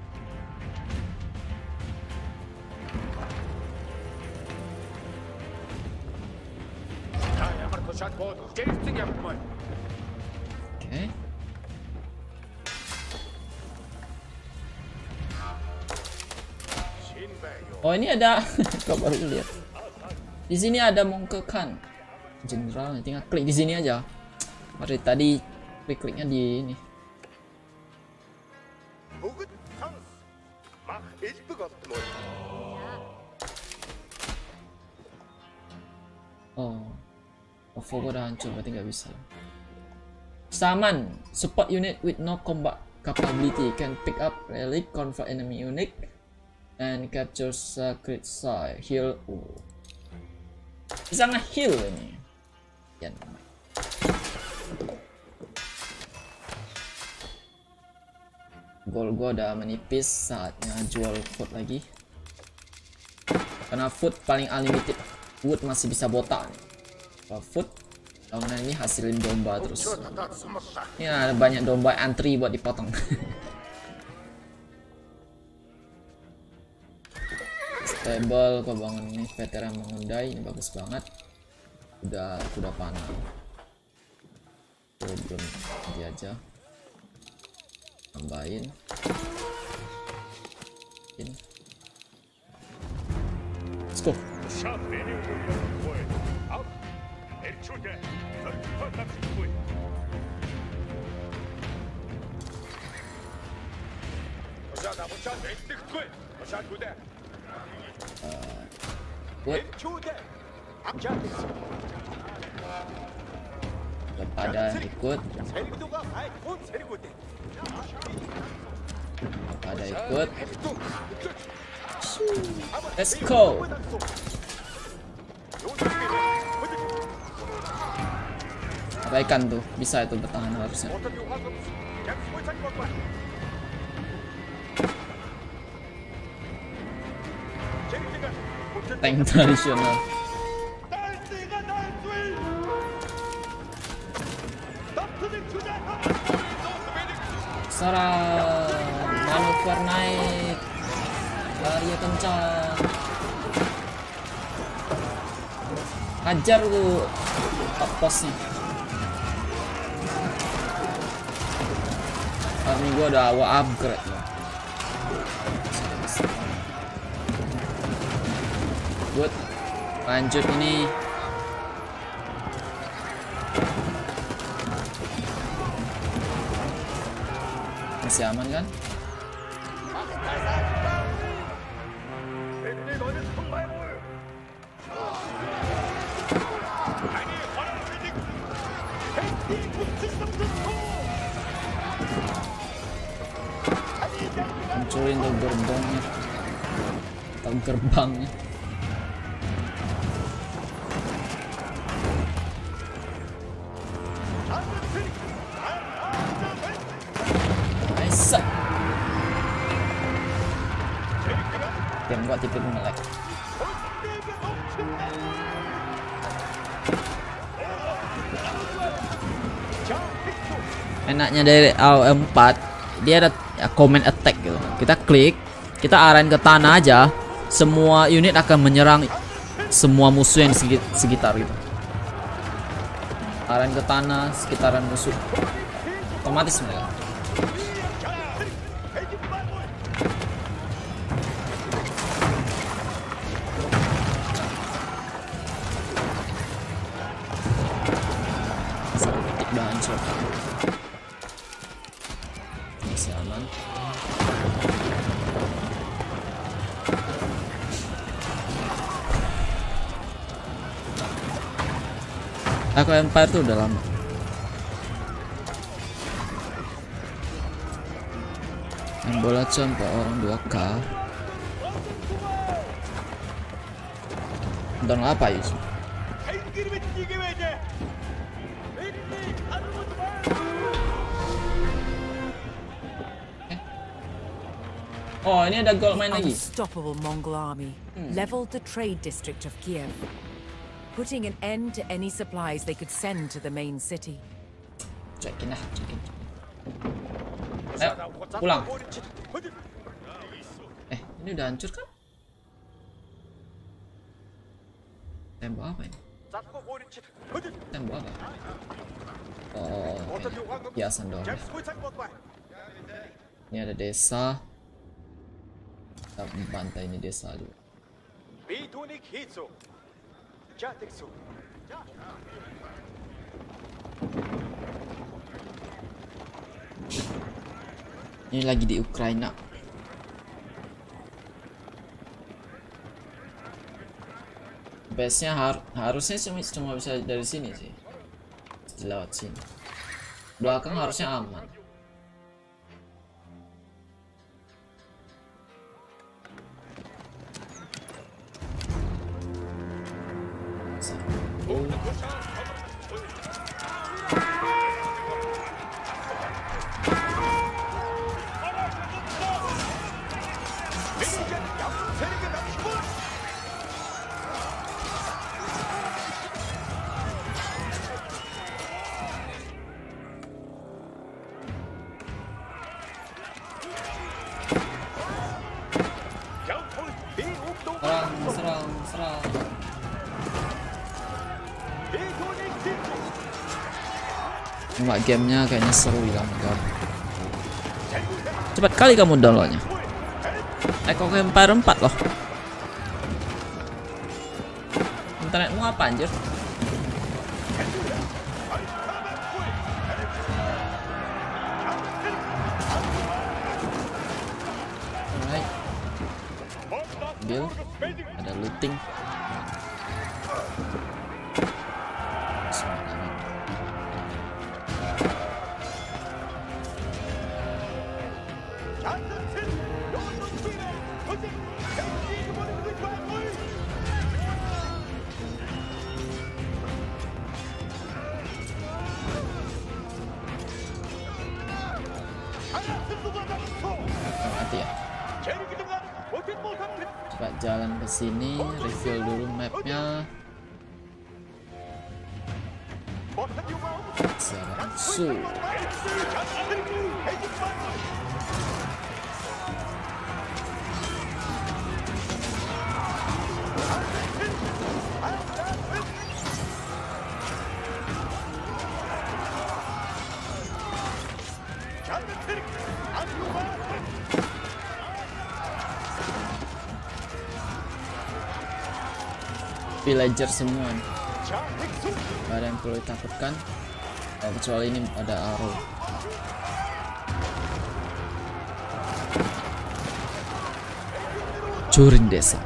Oke. Oh ini ada, kok baru lihat. Di sini ada Mongkekan General, tinggal klik di sini aja. Mari tadi klik-kliknya di ini. Oh, OVO gua udah hancur, berarti nggak bisa. Summon support unit with no combat capability can pick up relic, convert enemy unit, and capture sacred site. Heal. Bisa nge-heal ini. Ya. Goal gua udah menipis, saatnya jual food lagi. Karena food paling unlimited, wood masih bisa botak nih. Kalau food, bangunan ini hasilin domba terus. Ya ada banyak domba antri buat dipotong. Stable, gua bangun ini veteran mengundai, ini bagus banget. Udah kuda panah. Oh, belum nanti aja. Tambahin. Ini. Let's go. Pada ikut. Pada ikut. Let's go. Abaikan tuh, bisa itu bertahan harusnya. Tank tradisional. Serang, manuver naik, lari kencang, hajar tuh top posnya. Ini gua udah upgrade loh. Good, lanjut ini. Masih aman kan? Hancurin tuh gerbongnya atau gerbangnya. Nice. Game gua tipe nge-lag. Enaknya dari AO4 dia ada ya, command attack gitu. Kita klik, kita arahin ke tanah aja, semua unit akan menyerang semua musuh yang di sekitar gitu. Arahin ke tanah, sekitaran musuh, otomatis mereka. Satu titik udah hancur. Masih aman. Aku Empire tuh udah lama. Main bola sampai orang 2K. Dan apa Yusuf? Oh, ini ada gold mine lagi. Unstoppable Mongol army leveled the trade district of Kiev, putting an end to any supplies they could send to the main city. Cekin dah, cekin. Ayo, pulang. Ini udah hancur kan? Tembok apa ini? Tembok apa? Oh, hiasan doang. Ini ada desa. Kita bantai ini desa dulu. Ini lagi di Ukraina. Base-nya harusnya cuma bisa dari sini sih. Lewat sini. Belakang harusnya aman. Serang. Cuma gamenya kayaknya seru ya, enggak. Cepat kali kamu downloadnya. Echo Empire 4 loh. Internetmu apa anjir? Alright. Build. Ada looting. Mati ya. Coba jalan ke sini, reveal dulu mapnya. Su. Villager semua, gak ada yang perlu ditakutkan, kecuali ini ada arrow. Curin desa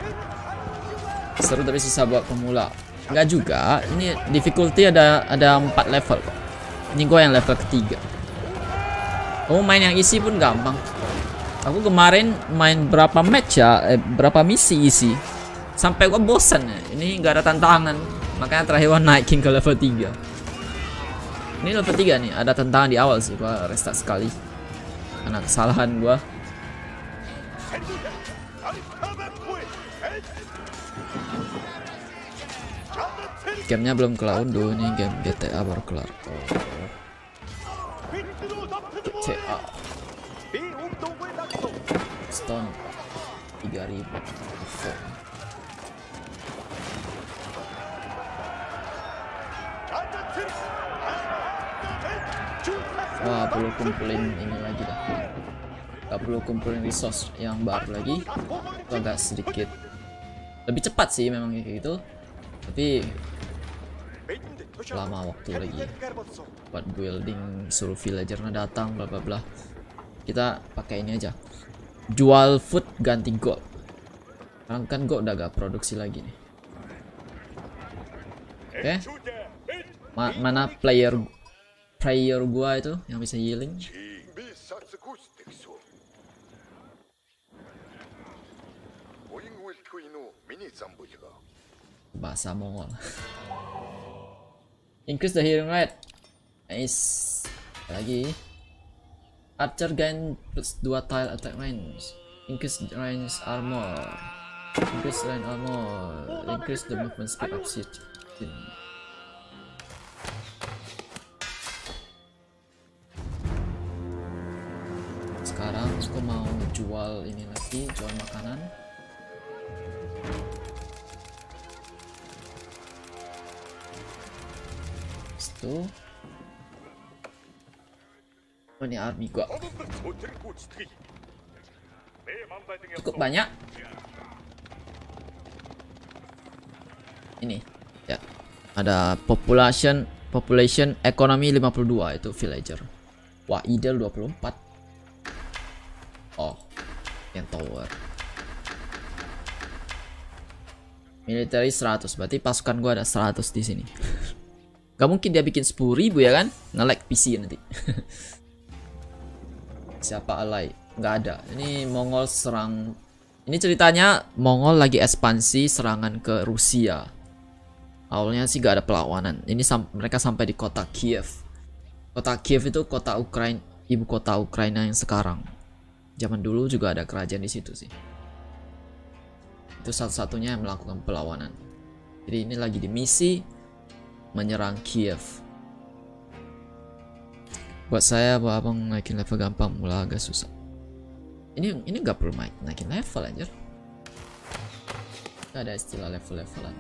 seru tapi susah buat pemula. Enggak juga, ini difficulty ada 4 level kok. Ini gue yang level ketiga. Oh, main yang isi pun gampang. Aku kemarin main berapa match ya, berapa misi isi sampai gua bosan ya. Ini nggak ada tantangan, makanya terakhir gua naikin ke level 3. Ini level 3 nih, ada tantangan di awal sih, gua restart sekali karena kesalahan gua. Gamenya belum kelar unduh, ini game GTA baru kelar. GTA Stone 3000. Wah, perlu kumpulin ini lagi dah. Gak perlu kumpulin resource yang baru lagi. Itu agak sedikit lebih cepat sih memang kayak gitu. Tapi lama waktu lagi buat building, suruh villagernya datang bla bla bla. Kita pakai ini aja. Jual food ganti gold. Sekarang kan gold udah gak produksi lagi nih. Oke. Mana player gua itu yang bisa healing? Bahasa Mongol. Increase the healing rate. Nice. Lagi. Archer gain plus 2 tile attack range. Increase range armor. Increase range armor. Increase the movement speed of shit. Sekarang aku mau jual ini lagi, jual makanan. Itu. Oh, ini army gua. Cukup banyak. Ini ya. Ada population economy 52 itu villager. Wah, ideal 24. Oh, yang tower. Military 100, berarti pasukan gua ada 100 di sini. Gak mungkin dia bikin 10.000 ya kan? Nge-lag PC nanti. Siapa ally? Nggak ada. Ini Mongol serang. Ini ceritanya Mongol lagi ekspansi serangan ke Rusia. Awalnya sih gak ada perlawanan. Ini mereka sampai di kota Kiev. Kota Kiev itu kota Ukraina, ibu kota Ukraina yang sekarang. Zaman dulu juga ada kerajaan di situ sih. Itu satu-satunya yang melakukan perlawanan. Jadi ini lagi di misi menyerang Kiev. Buat saya, buat abang naikin level gampang, mulai agak susah. Ini nggak perlu naikin level aja. Gak ada istilah level-levelan.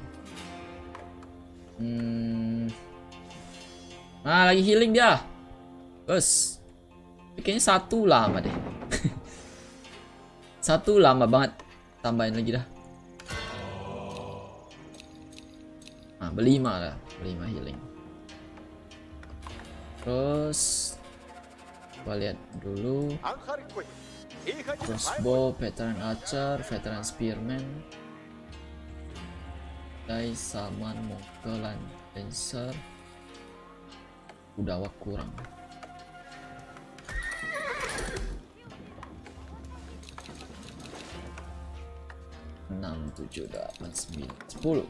Nah, lagi healing dia. Bos. Kayaknya satu lama deh. Satu lama banget. Tambahin lagi dah. Nah, berlima lah. 5 healing. Terus gua lihat dulu crossbow, veteran archer, veteran spearman, guys, saman, mogul, lancer, udah kurang. Enam, 7, 8, 9, 10.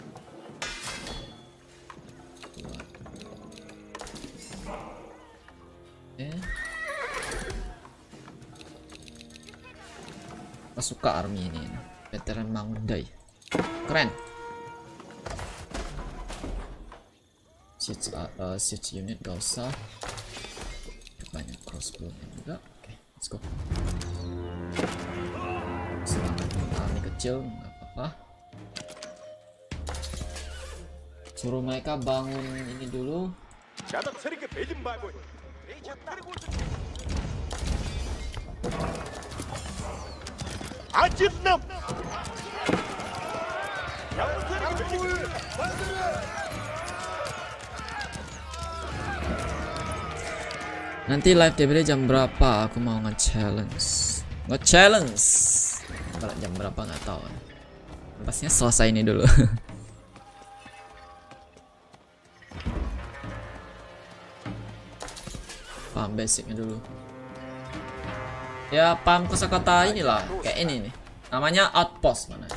Aku suka army ini, veteran Mangudai, keren. Siege unit gak usah, banyak crossbow juga. Oke, let's go. Serangan army kecil nggak apa-apa. Suruh mereka bangun ini dulu. Nanti live DVD jam berapa? Aku mau nge-challenge. Kalau jam berapa nggak tahu. Pastinya selesai ini dulu. Paham basicnya dulu. Ya, paham kosakata inilah, kayak ini nih. Namanya outpost mana?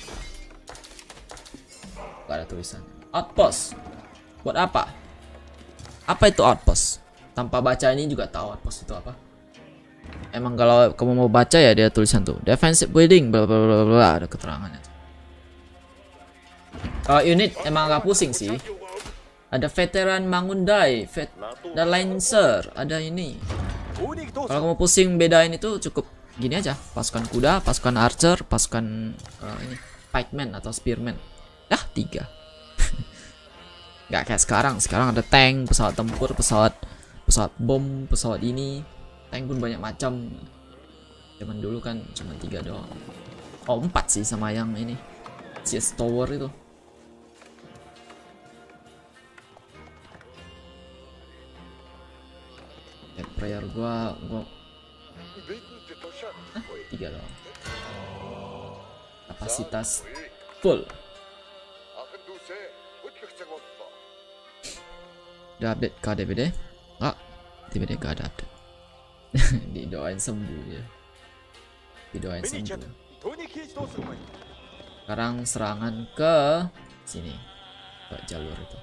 Gak ada tulisan. Outpost. Buat apa? Apa itu outpost? Tanpa baca ini juga tahu outpost itu apa. Emang kalau kamu mau baca ya dia tulisan tuh. Defensive building, bla bla bla bla, ada keterangannya. Kalau unit emang agak pusing sih. Ada veteran Mangudai, ada lancer, ada ini. Kalau kamu pusing bedain itu cukup gini aja. Pasukan kuda, pasukan archer, pasukan ini pikeman atau spearman. 3. Nggak kayak sekarang. Sekarang ada tank, pesawat tempur, pesawat bom, pesawat ini. Tank pun banyak macam. Zaman dulu kan cuma 3 doang. Oh, 4 sih sama yang ini. CS Tower itu. Prayer gua 3 doang. Kapasitas full. Udah update ke DVD? DVD gak ada update. Didoain sembuh ya. Didoain sembuh. Sekarang serangan ke sini, ke jalur itu.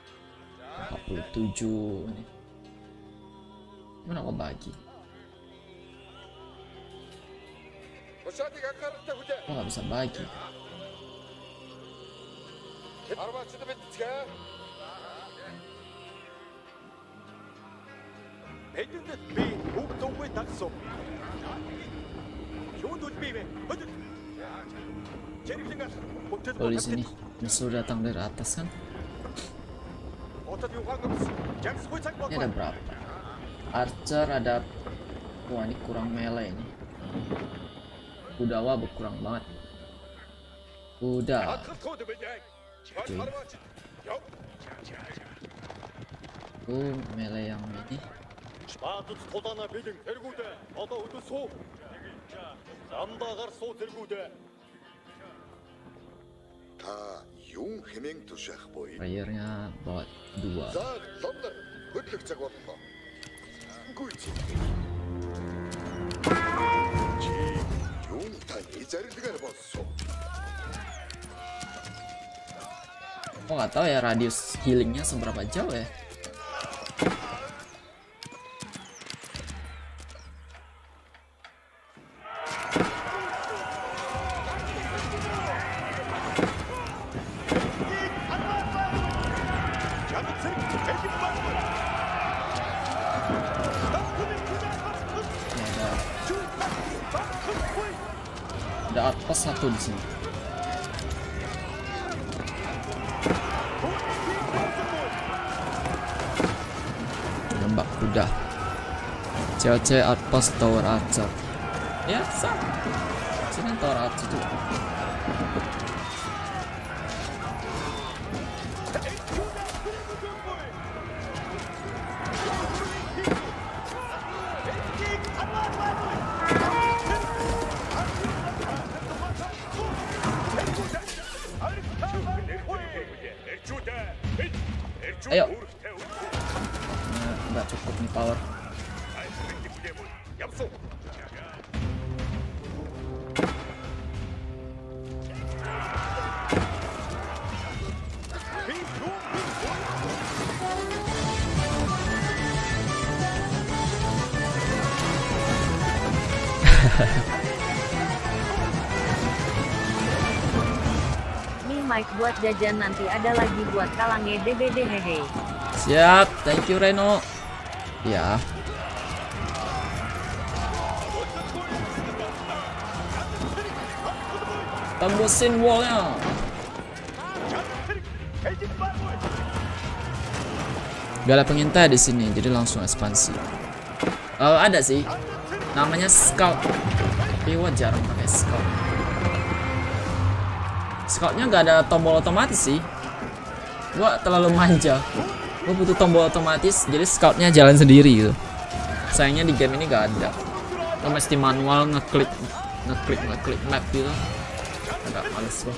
47 nih. Mana mau bagi? Kok nggak bisa bagi? Oh di sini musuh datang dari atas kan? Ini ada berapa? Archer ada, wah ini kurang melee ini. Kudawa berkurang banget. Kuda. Melee yang ini. Playernya bawa 2. Oh nggak tahu ya radius healingnya seberapa jauh ya. Ada outpost 1 di sini. Lembak kuda. COC outpost tower archer. Ya, sama. Sini tower archer juga. Ayo. Nggak cukup nih power. Mike buat jajan, nanti ada lagi buat kalangnya DBD hehe. Siap, thank you Reno. Ya. Tembusin wallnya. Gak ada pengintai di sini, jadi langsung ekspansi. Ada sih, namanya scout. Tapi gua jarang pakai scout. Scoutnya gak ada tombol otomatis sih. Gua terlalu manja. Gua butuh tombol otomatis, jadi scoutnya jalan sendiri gitu. Sayangnya di game ini gak ada. Lo mesti manual ngeklik map gitu. Agak males gua.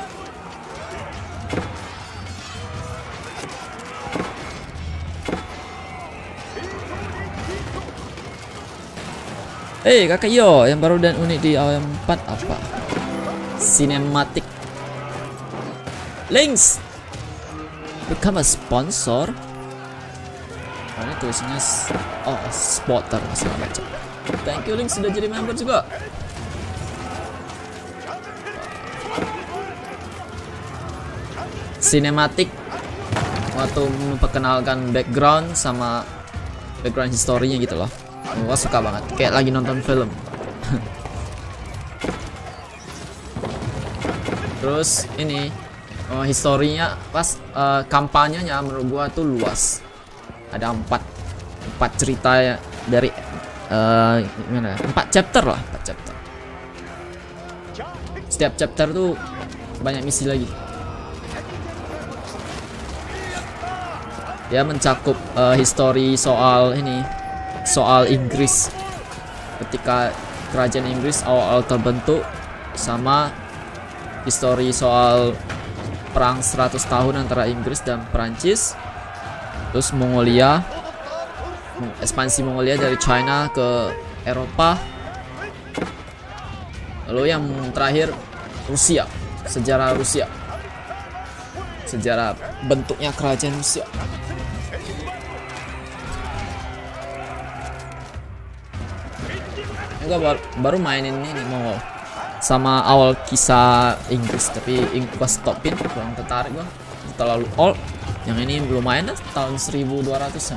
Hey kakak Yo, yang baru dan unik di AOM 4 apa? Cinematic Links become a sponsor. Oh, ini tulisannya spotter, masih gak baca. Thank you Links sudah jadi member juga. Cinematic waktu memperkenalkan background sama background historinya gitu loh. Gua suka banget, kayak lagi nonton film. Terus ini historinya pas kampanyenya menurut gua tuh luas. Ada 4 cerita ya dari gimana ya? 4 chapter lah, 4 chapter. Setiap chapter tuh banyak misi lagi. Dia mencakup histori soal Inggris ketika kerajaan Inggris awal terbentuk, sama histori soal perang 100 tahun antara Inggris dan Perancis. Terus Mongolia, ekspansi Mongolia dari China ke Eropa. Lalu yang terakhir Rusia, sejarah Rusia, sejarah bentuknya kerajaan Rusia. Gua baru mainin ini mau sama awal kisah Inggris, tapi gua stopin, kurang tertarik gua, terlalu old. Yang ini lumayan dah, tahun 1200-an.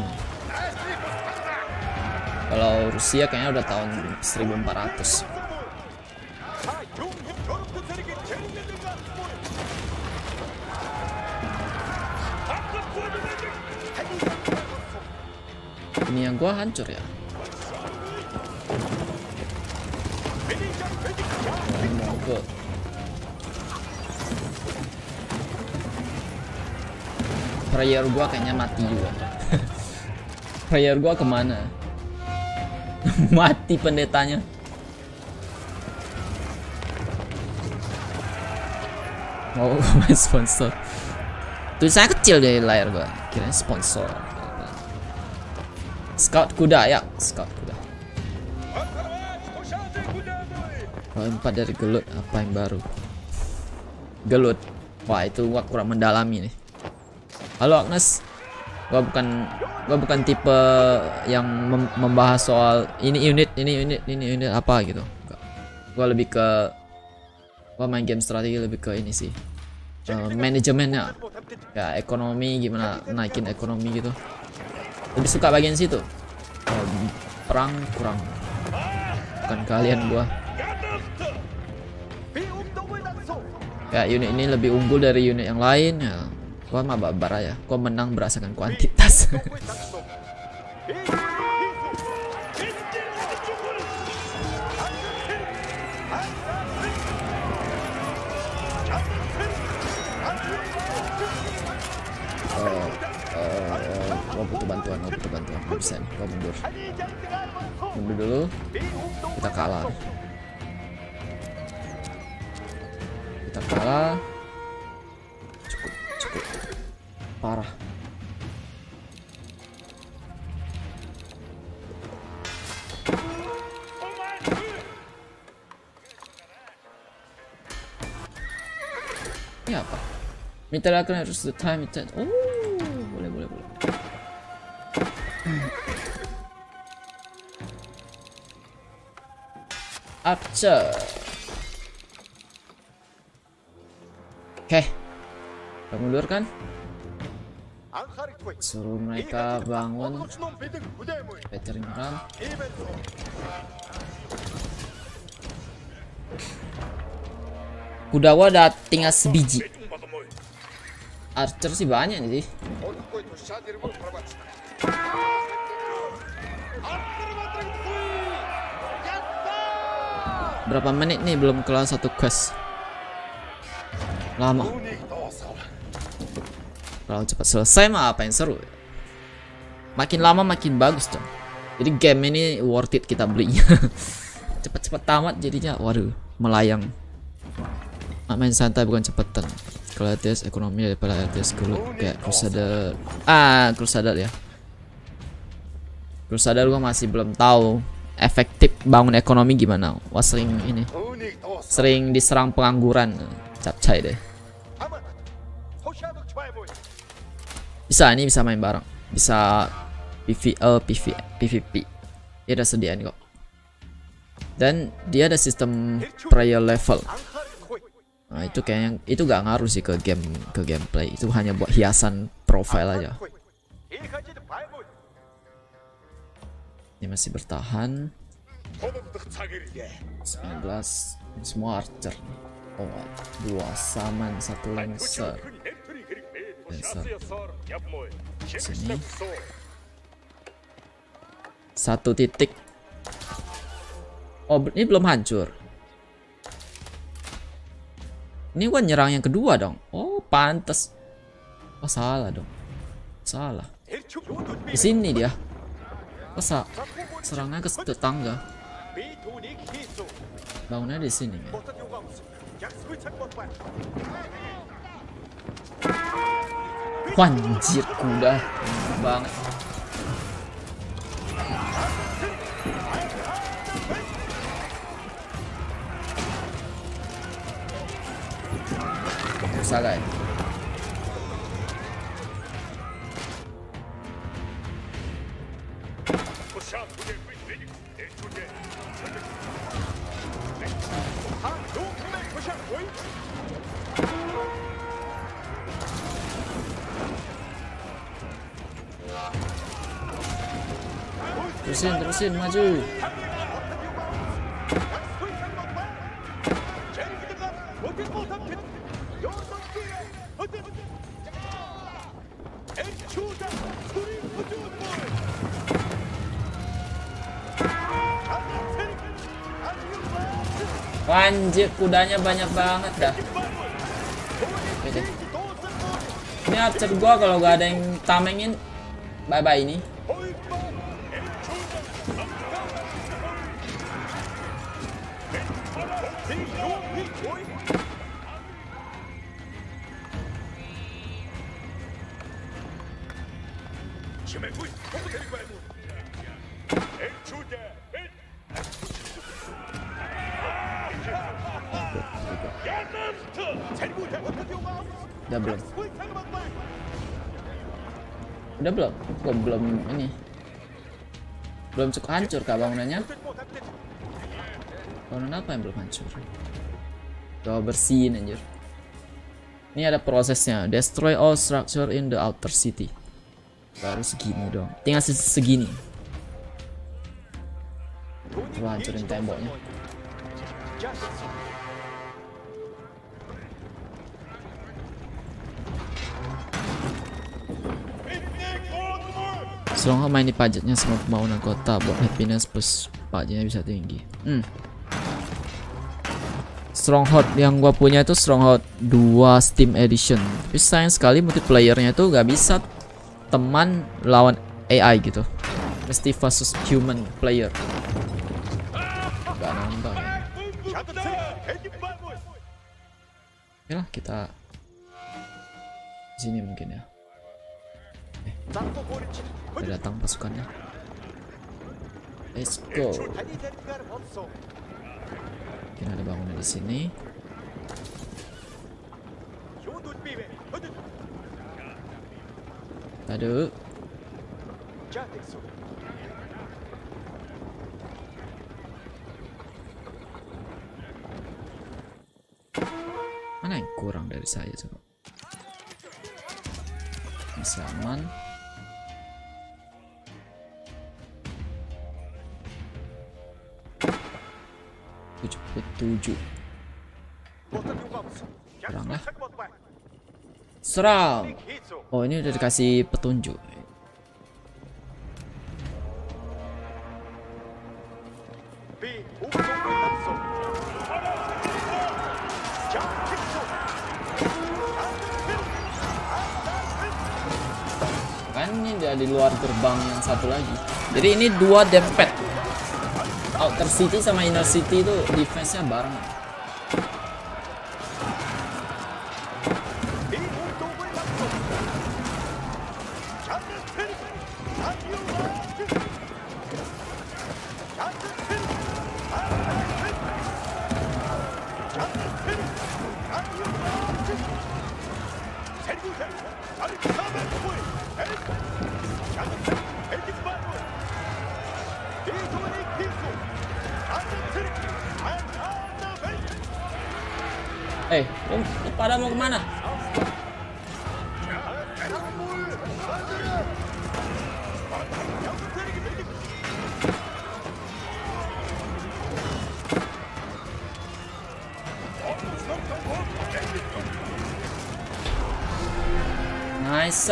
Kalau Rusia kayaknya udah tahun 1400. Ini yang gua hancur ya. Mogok. Prayer gua kayaknya mati juga. Prayer gua kemana? Mati pendetanya. Oh, main sponsor. Tulisannya kecil dari layar gua. Kirain sponsor. Scout kuda ya, scout kuda. Kalau 4 dari gelut, apa yang baru? Gelut. Wah, itu gua kurang mendalami nih. Halo Agnes. Gua bukan tipe yang membahas soal ini unit apa gitu. Gua lebih ke main game strategi, lebih ke ini sih. Manajemennya. Ya, ekonomi, gimana naikin ekonomi gitu. Lebih suka bagian situ. Perang kurang. Bukan kalian gua. Ya, unit ini lebih unggul dari unit yang lain ya. Gua mah barbar ya. Gua menang berdasarkan kuantitas. Gua butuh bantuan. Gak bisa nih, gua mundur dulu. Kita kalah. Cukup parah. Ini apa? Military akan harus the time it. Oh, boleh. Archer. Oke. Kita mundur kan? Suruh mereka bangun. Catering ram. Kudawa udah tinggal sebiji. Archer sih banyak nih sih. Berapa menit nih belum kelar satu quest? Lama. Kalau cepat selesai mah apa yang seru? Makin lama makin bagus dong. Jadi game ini worth it kita belinya. Cepat-cepat tamat jadinya. Waduh, melayang. Main santai bukan cepetan. Kalau RTS ekonomi daripada RTS dulu kayak Crusader. Crusader ya. Crusader gua masih belum tahu efektif bangun ekonomi gimana. Wah, sering diserang pengangguran. Capcay deh. Bisa main bareng. Bisa PvP. Dia ada sediaan kok. Dan dia ada sistem prayer level. Nah, itu kayaknya itu gak ngaruh sih ke gameplay. Itu hanya buat hiasan profile aja. Ini masih bertahan. 19. Ini semua archer nih. Oh, 2 saman, 1 lancer. Sini 1 titik. Oh, ini belum hancur. Ini gua nyerang yang kedua dong. Oh, pantas. Oh, salah dong. Salah. Di sini dia. Oh, serangnya ke tetangga. Bangunnya di sini. Ya. Anjir, kuda banget. Salah. Terusin maju. Anjir, kudanya banyak banget dah. Oke deh. Ini archer gua kalau gak ada yang tamengin, bye bye ini. Udah belum? Gua belum ini. Belum cukup hancur kah bangunannya? Bangunan apa yang belum hancur? Coba bersihin anjir. Ini ada prosesnya. Destroy all structure in the outer city. Baru segini dong. Tinggal segini. Coba hancurin temboknya. Stronghold main di pajaknya semua pembangunan kota buat happiness plus pajaknya bisa tinggi. Stronghold yang gua punya itu Stronghold 2 Steam Edition. Tapi sayang sekali multiplayernya itu gak bisa teman lawan AI gitu. Mesti versus human player. Gak nambah. Oke lah, kita sini mungkin ya. Udah datang pasukannya. Let's go. Mungkin ada bangunan di sini. Aduh. Mana yang kurang dari saya coba? Masih aman. Serang lah. Serang. Oh, ini udah dikasih petunjuk. Kan ini udah di luar gerbang yang satu lagi. Jadi ini dua dempet. Outer City sama Inner City itu defense-nya bareng. Lu pada mau kemana? Nice.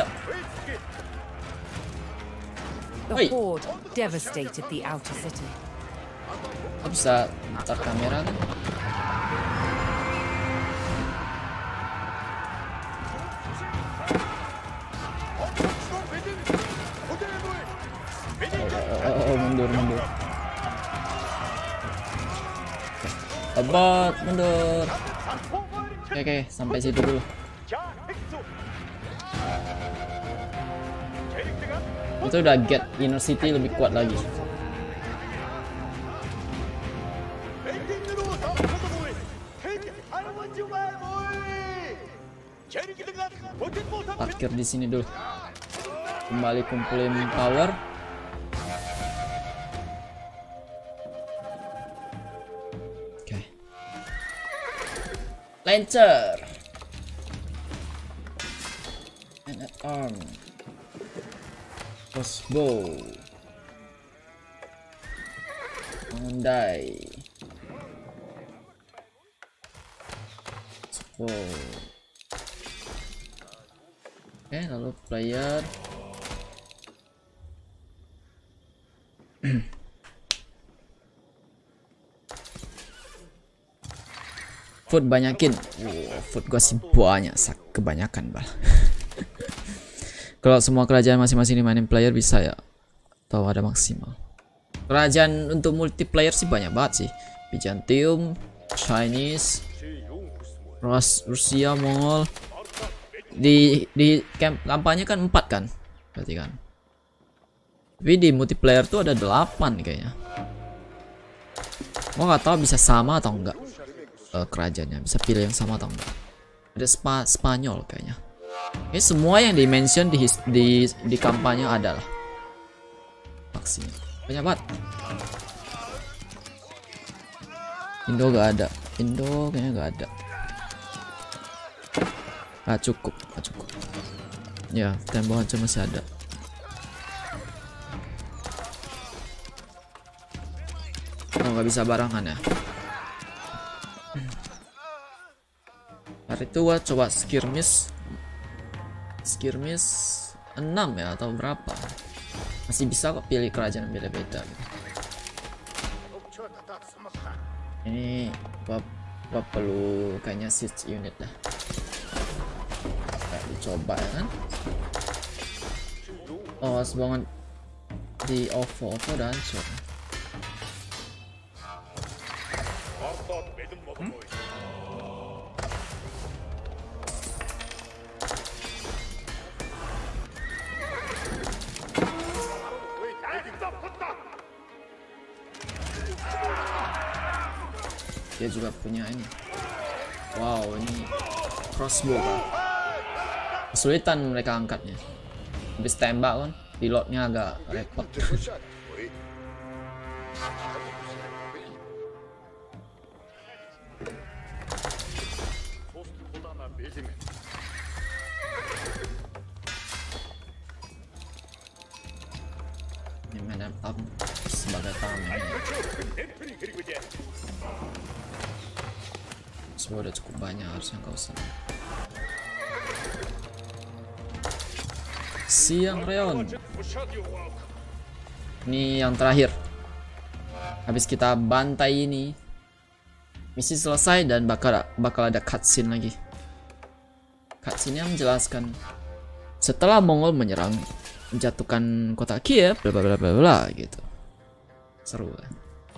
The horde devastated the outer city. Kok bisa mutar kamera kan? Mundur. Abot, mundur. Oke, sampai situ dulu. Itu udah get Inner City lebih kuat lagi. Parkir di sini dulu. Kembali kumpulin power. Lancer. Man at arm. Crossbow. Mondai. Oke, lalu player. Food banyakin. Food gua sih banyak, kebanyakan bal. Kalau semua kerajaan masing-masing dimainin player bisa ya, atau ada maksimal. Kerajaan untuk multiplayer sih banyak banget sih. Byzantium, Chinese, Rusia, Mongol. Di kampanye kan 4 kan, berarti kan. Tapi di multiplayer tuh ada 8 kayaknya. Gua nggak tahu bisa sama atau enggak. Kerajaannya bisa pilih yang sama atau enggak. Ada Spanyol kayaknya. Ini semua yang di-mention di kampanye adalah maksimal. Banyak banget. Indo gak ada. Indo kayaknya gak ada. Cukup. Ya, Tembo Hancu masih ada. Oh, nggak bisa barengan ya. Hari itu gua coba skirmish 6 ya atau berapa. Masih bisa kok pilih kerajaan beda-beda. Ini gua perlu kayaknya siege unit dah. Kayak dicoba ya kan. Oh, sebangun di OVO udah hancur. Dia juga punya ini. Wow, ini crossbow kan. Kesulitan mereka angkatnya. Habis tembak kan, pilotnya agak repot. Ini Madam Up sebagai tamu. Semua udah cukup banyak, harusnya kau usah. Siang Reon. Ini yang terakhir. Habis kita bantai ini, misi selesai dan bakal ada cutscene lagi. Cutscene-nya menjelaskan setelah Mongol menyerang, menjatuhkan kota Kiev, bla bla bla bla gitu. Seru kan?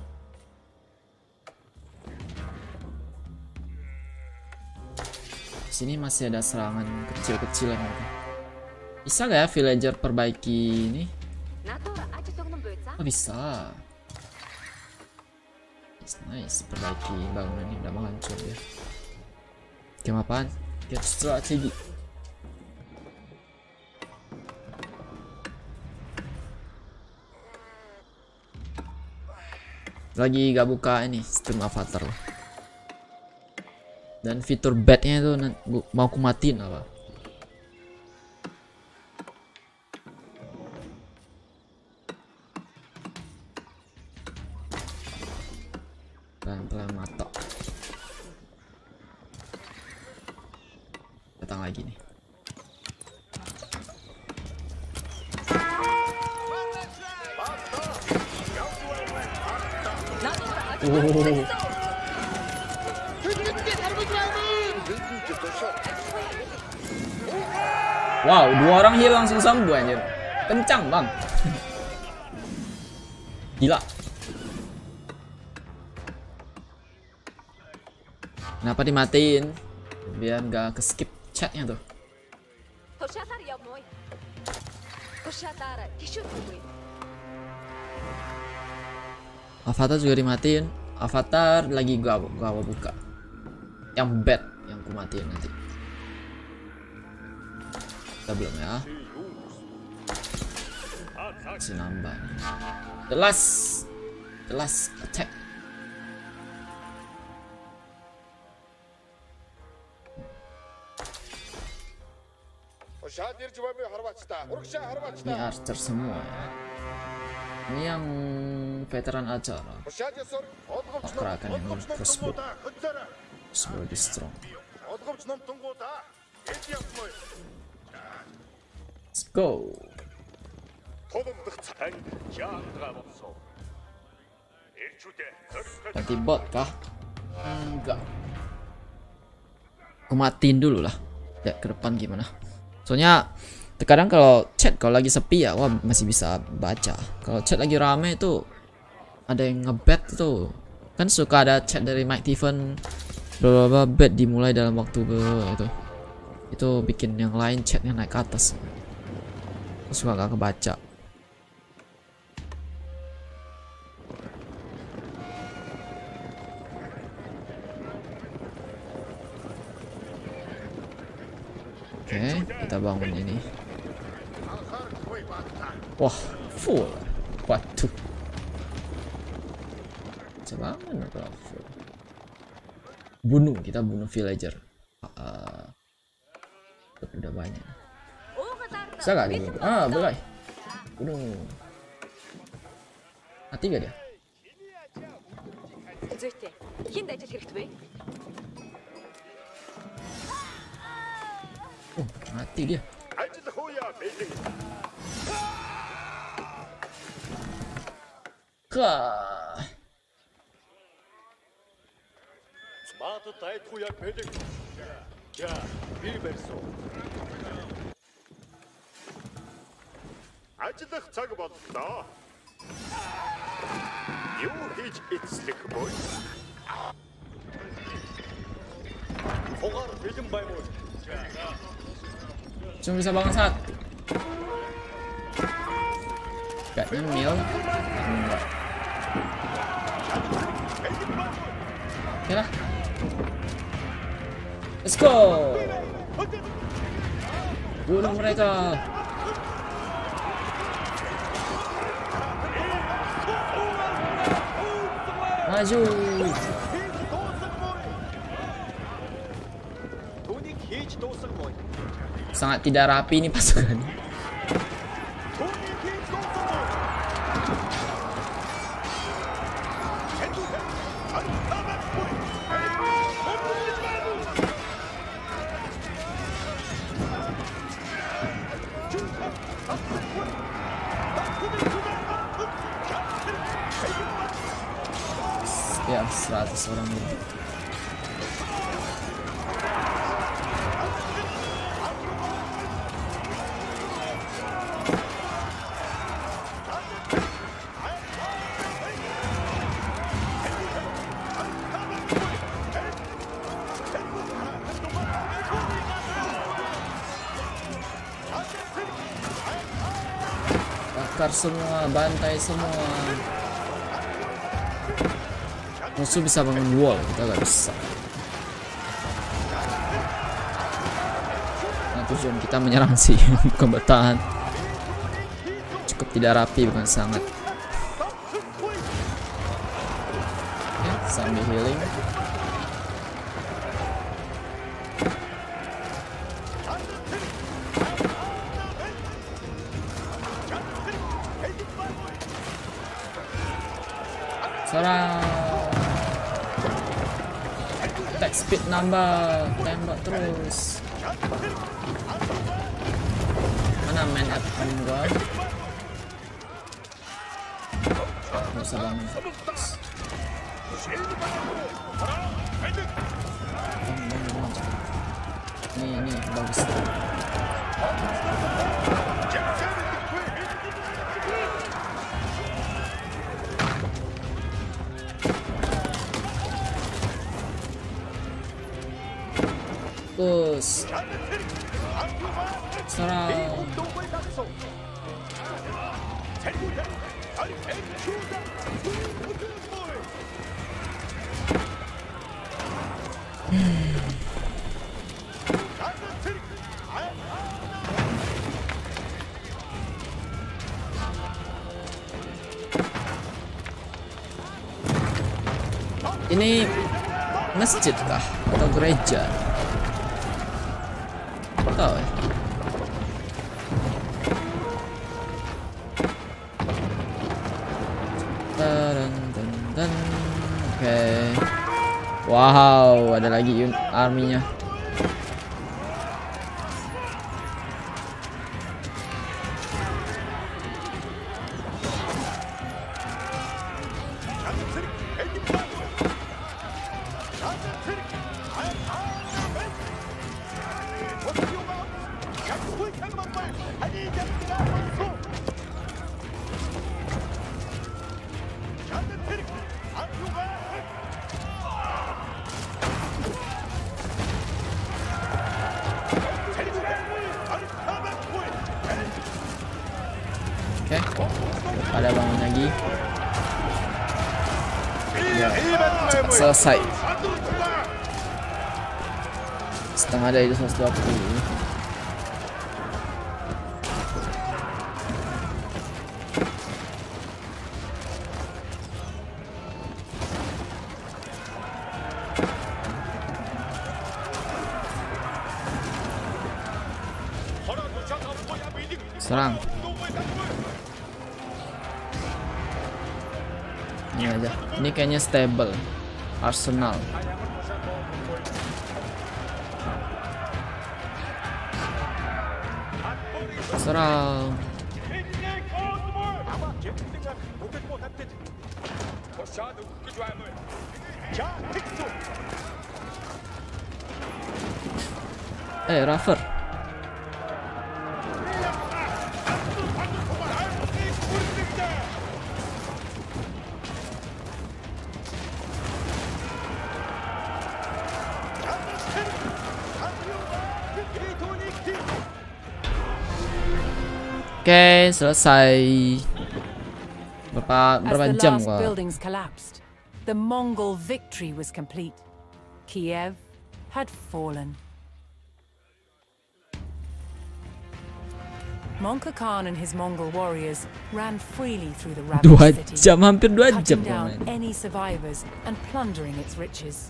Sini masih ada serangan kecil-kecilan gitu. Bisa gak ya villager perbaiki ini? Oh bisa. Nice, perbaiki bangunan ini udah mau hancur dia. Game apaan? Game strategi. Lagi gak buka ini stream avatar loh. Dan fitur bednya itu mau aku matiin apa? Pelan-pelan matok. Datang lagi nih. Wow, 2 orang hilang langsung sembuh anjir. Kencang bang. Gila. Kenapa dimatiin? Biar nggak ke skip chatnya tuh. Avatar juga dimatiin. Avatar lagi gua buka. Yang bed yang ku matiin nanti. Kita belum ya. Masih nambah nih. The last attack. Ini archer semua ya. Ini yang veteran acara. Pergerakan yang crossbow. Crossbow lebih strong. Let's go. Ganti bot kah? Enggak. Aku matiin dulu lah. Ya ke depan gimana? Soalnya terkadang kalau chat kalau lagi sepi ya, wah masih bisa baca. Kalau chat lagi rame itu ada yang ngebet itu. Kan suka ada chat dari Mike Tiffen, bla bet dimulai dalam waktu itu. Itu bikin yang lain chatnya naik ke atas. Aku suka gak kebaca. Oke, kita bangun ini. Wah, full. Waduh. Coba bangun atau full. Kita bunuh villager. Udah banyak. Bisa gak dia? Boleh. Bunuh. Mati gak dia? Mati dia. Kah. Cuma bisa bangun satu. Gak nyemil. Enggak. Oke lah. Let's go. Bunuh mereka. Maju. Sangat tidak rapi ini pasukan. Ya, 100 orang ini. Bakar semua, bantai semua. Musuh bisa bangun wall, kita gak bisa. Nah, tujuan kita menyerang sih, bukan bertahan. Cukup tidak rapi, bukan sangat. Oke, sambil healing. Serang. Attack speed nambah, tembak terus. Mana main app gua? Gak usah bangun. Ini bagus. Bus. Serang. Ini masjid kah atau gereja? Tahu ya. Wow, ada lagi arminya. Oke, pada bangun lagi. Ya, cepat selesai. Setengah dari 120. Serang. Ini aja. Ini kayaknya stable. Arsenal. Serang. Raffer. Oke, selesai. Berapa As the jam last gua? buildings collapsed, the Mongol victory was complete. Kiev had fallen. Monka Khan and his Mongol warriors ran freely through the ravaged city, Hampir 2 jam cutting down gua main. any survivors and plundering its riches.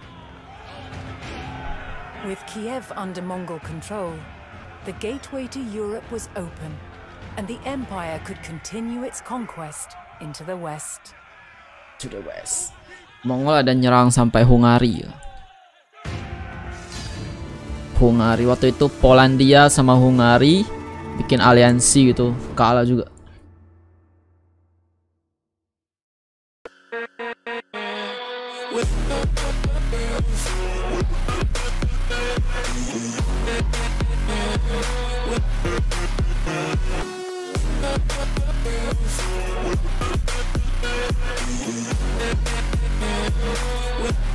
With Kiev under Mongol control, the gateway to Europe was open, and the empire could continue its conquest into the west. To the west. Mongol ada nyerang sampai Hungari. Hungari waktu itu Polandia sama Hungari bikin aliansi gitu, kalah juga. With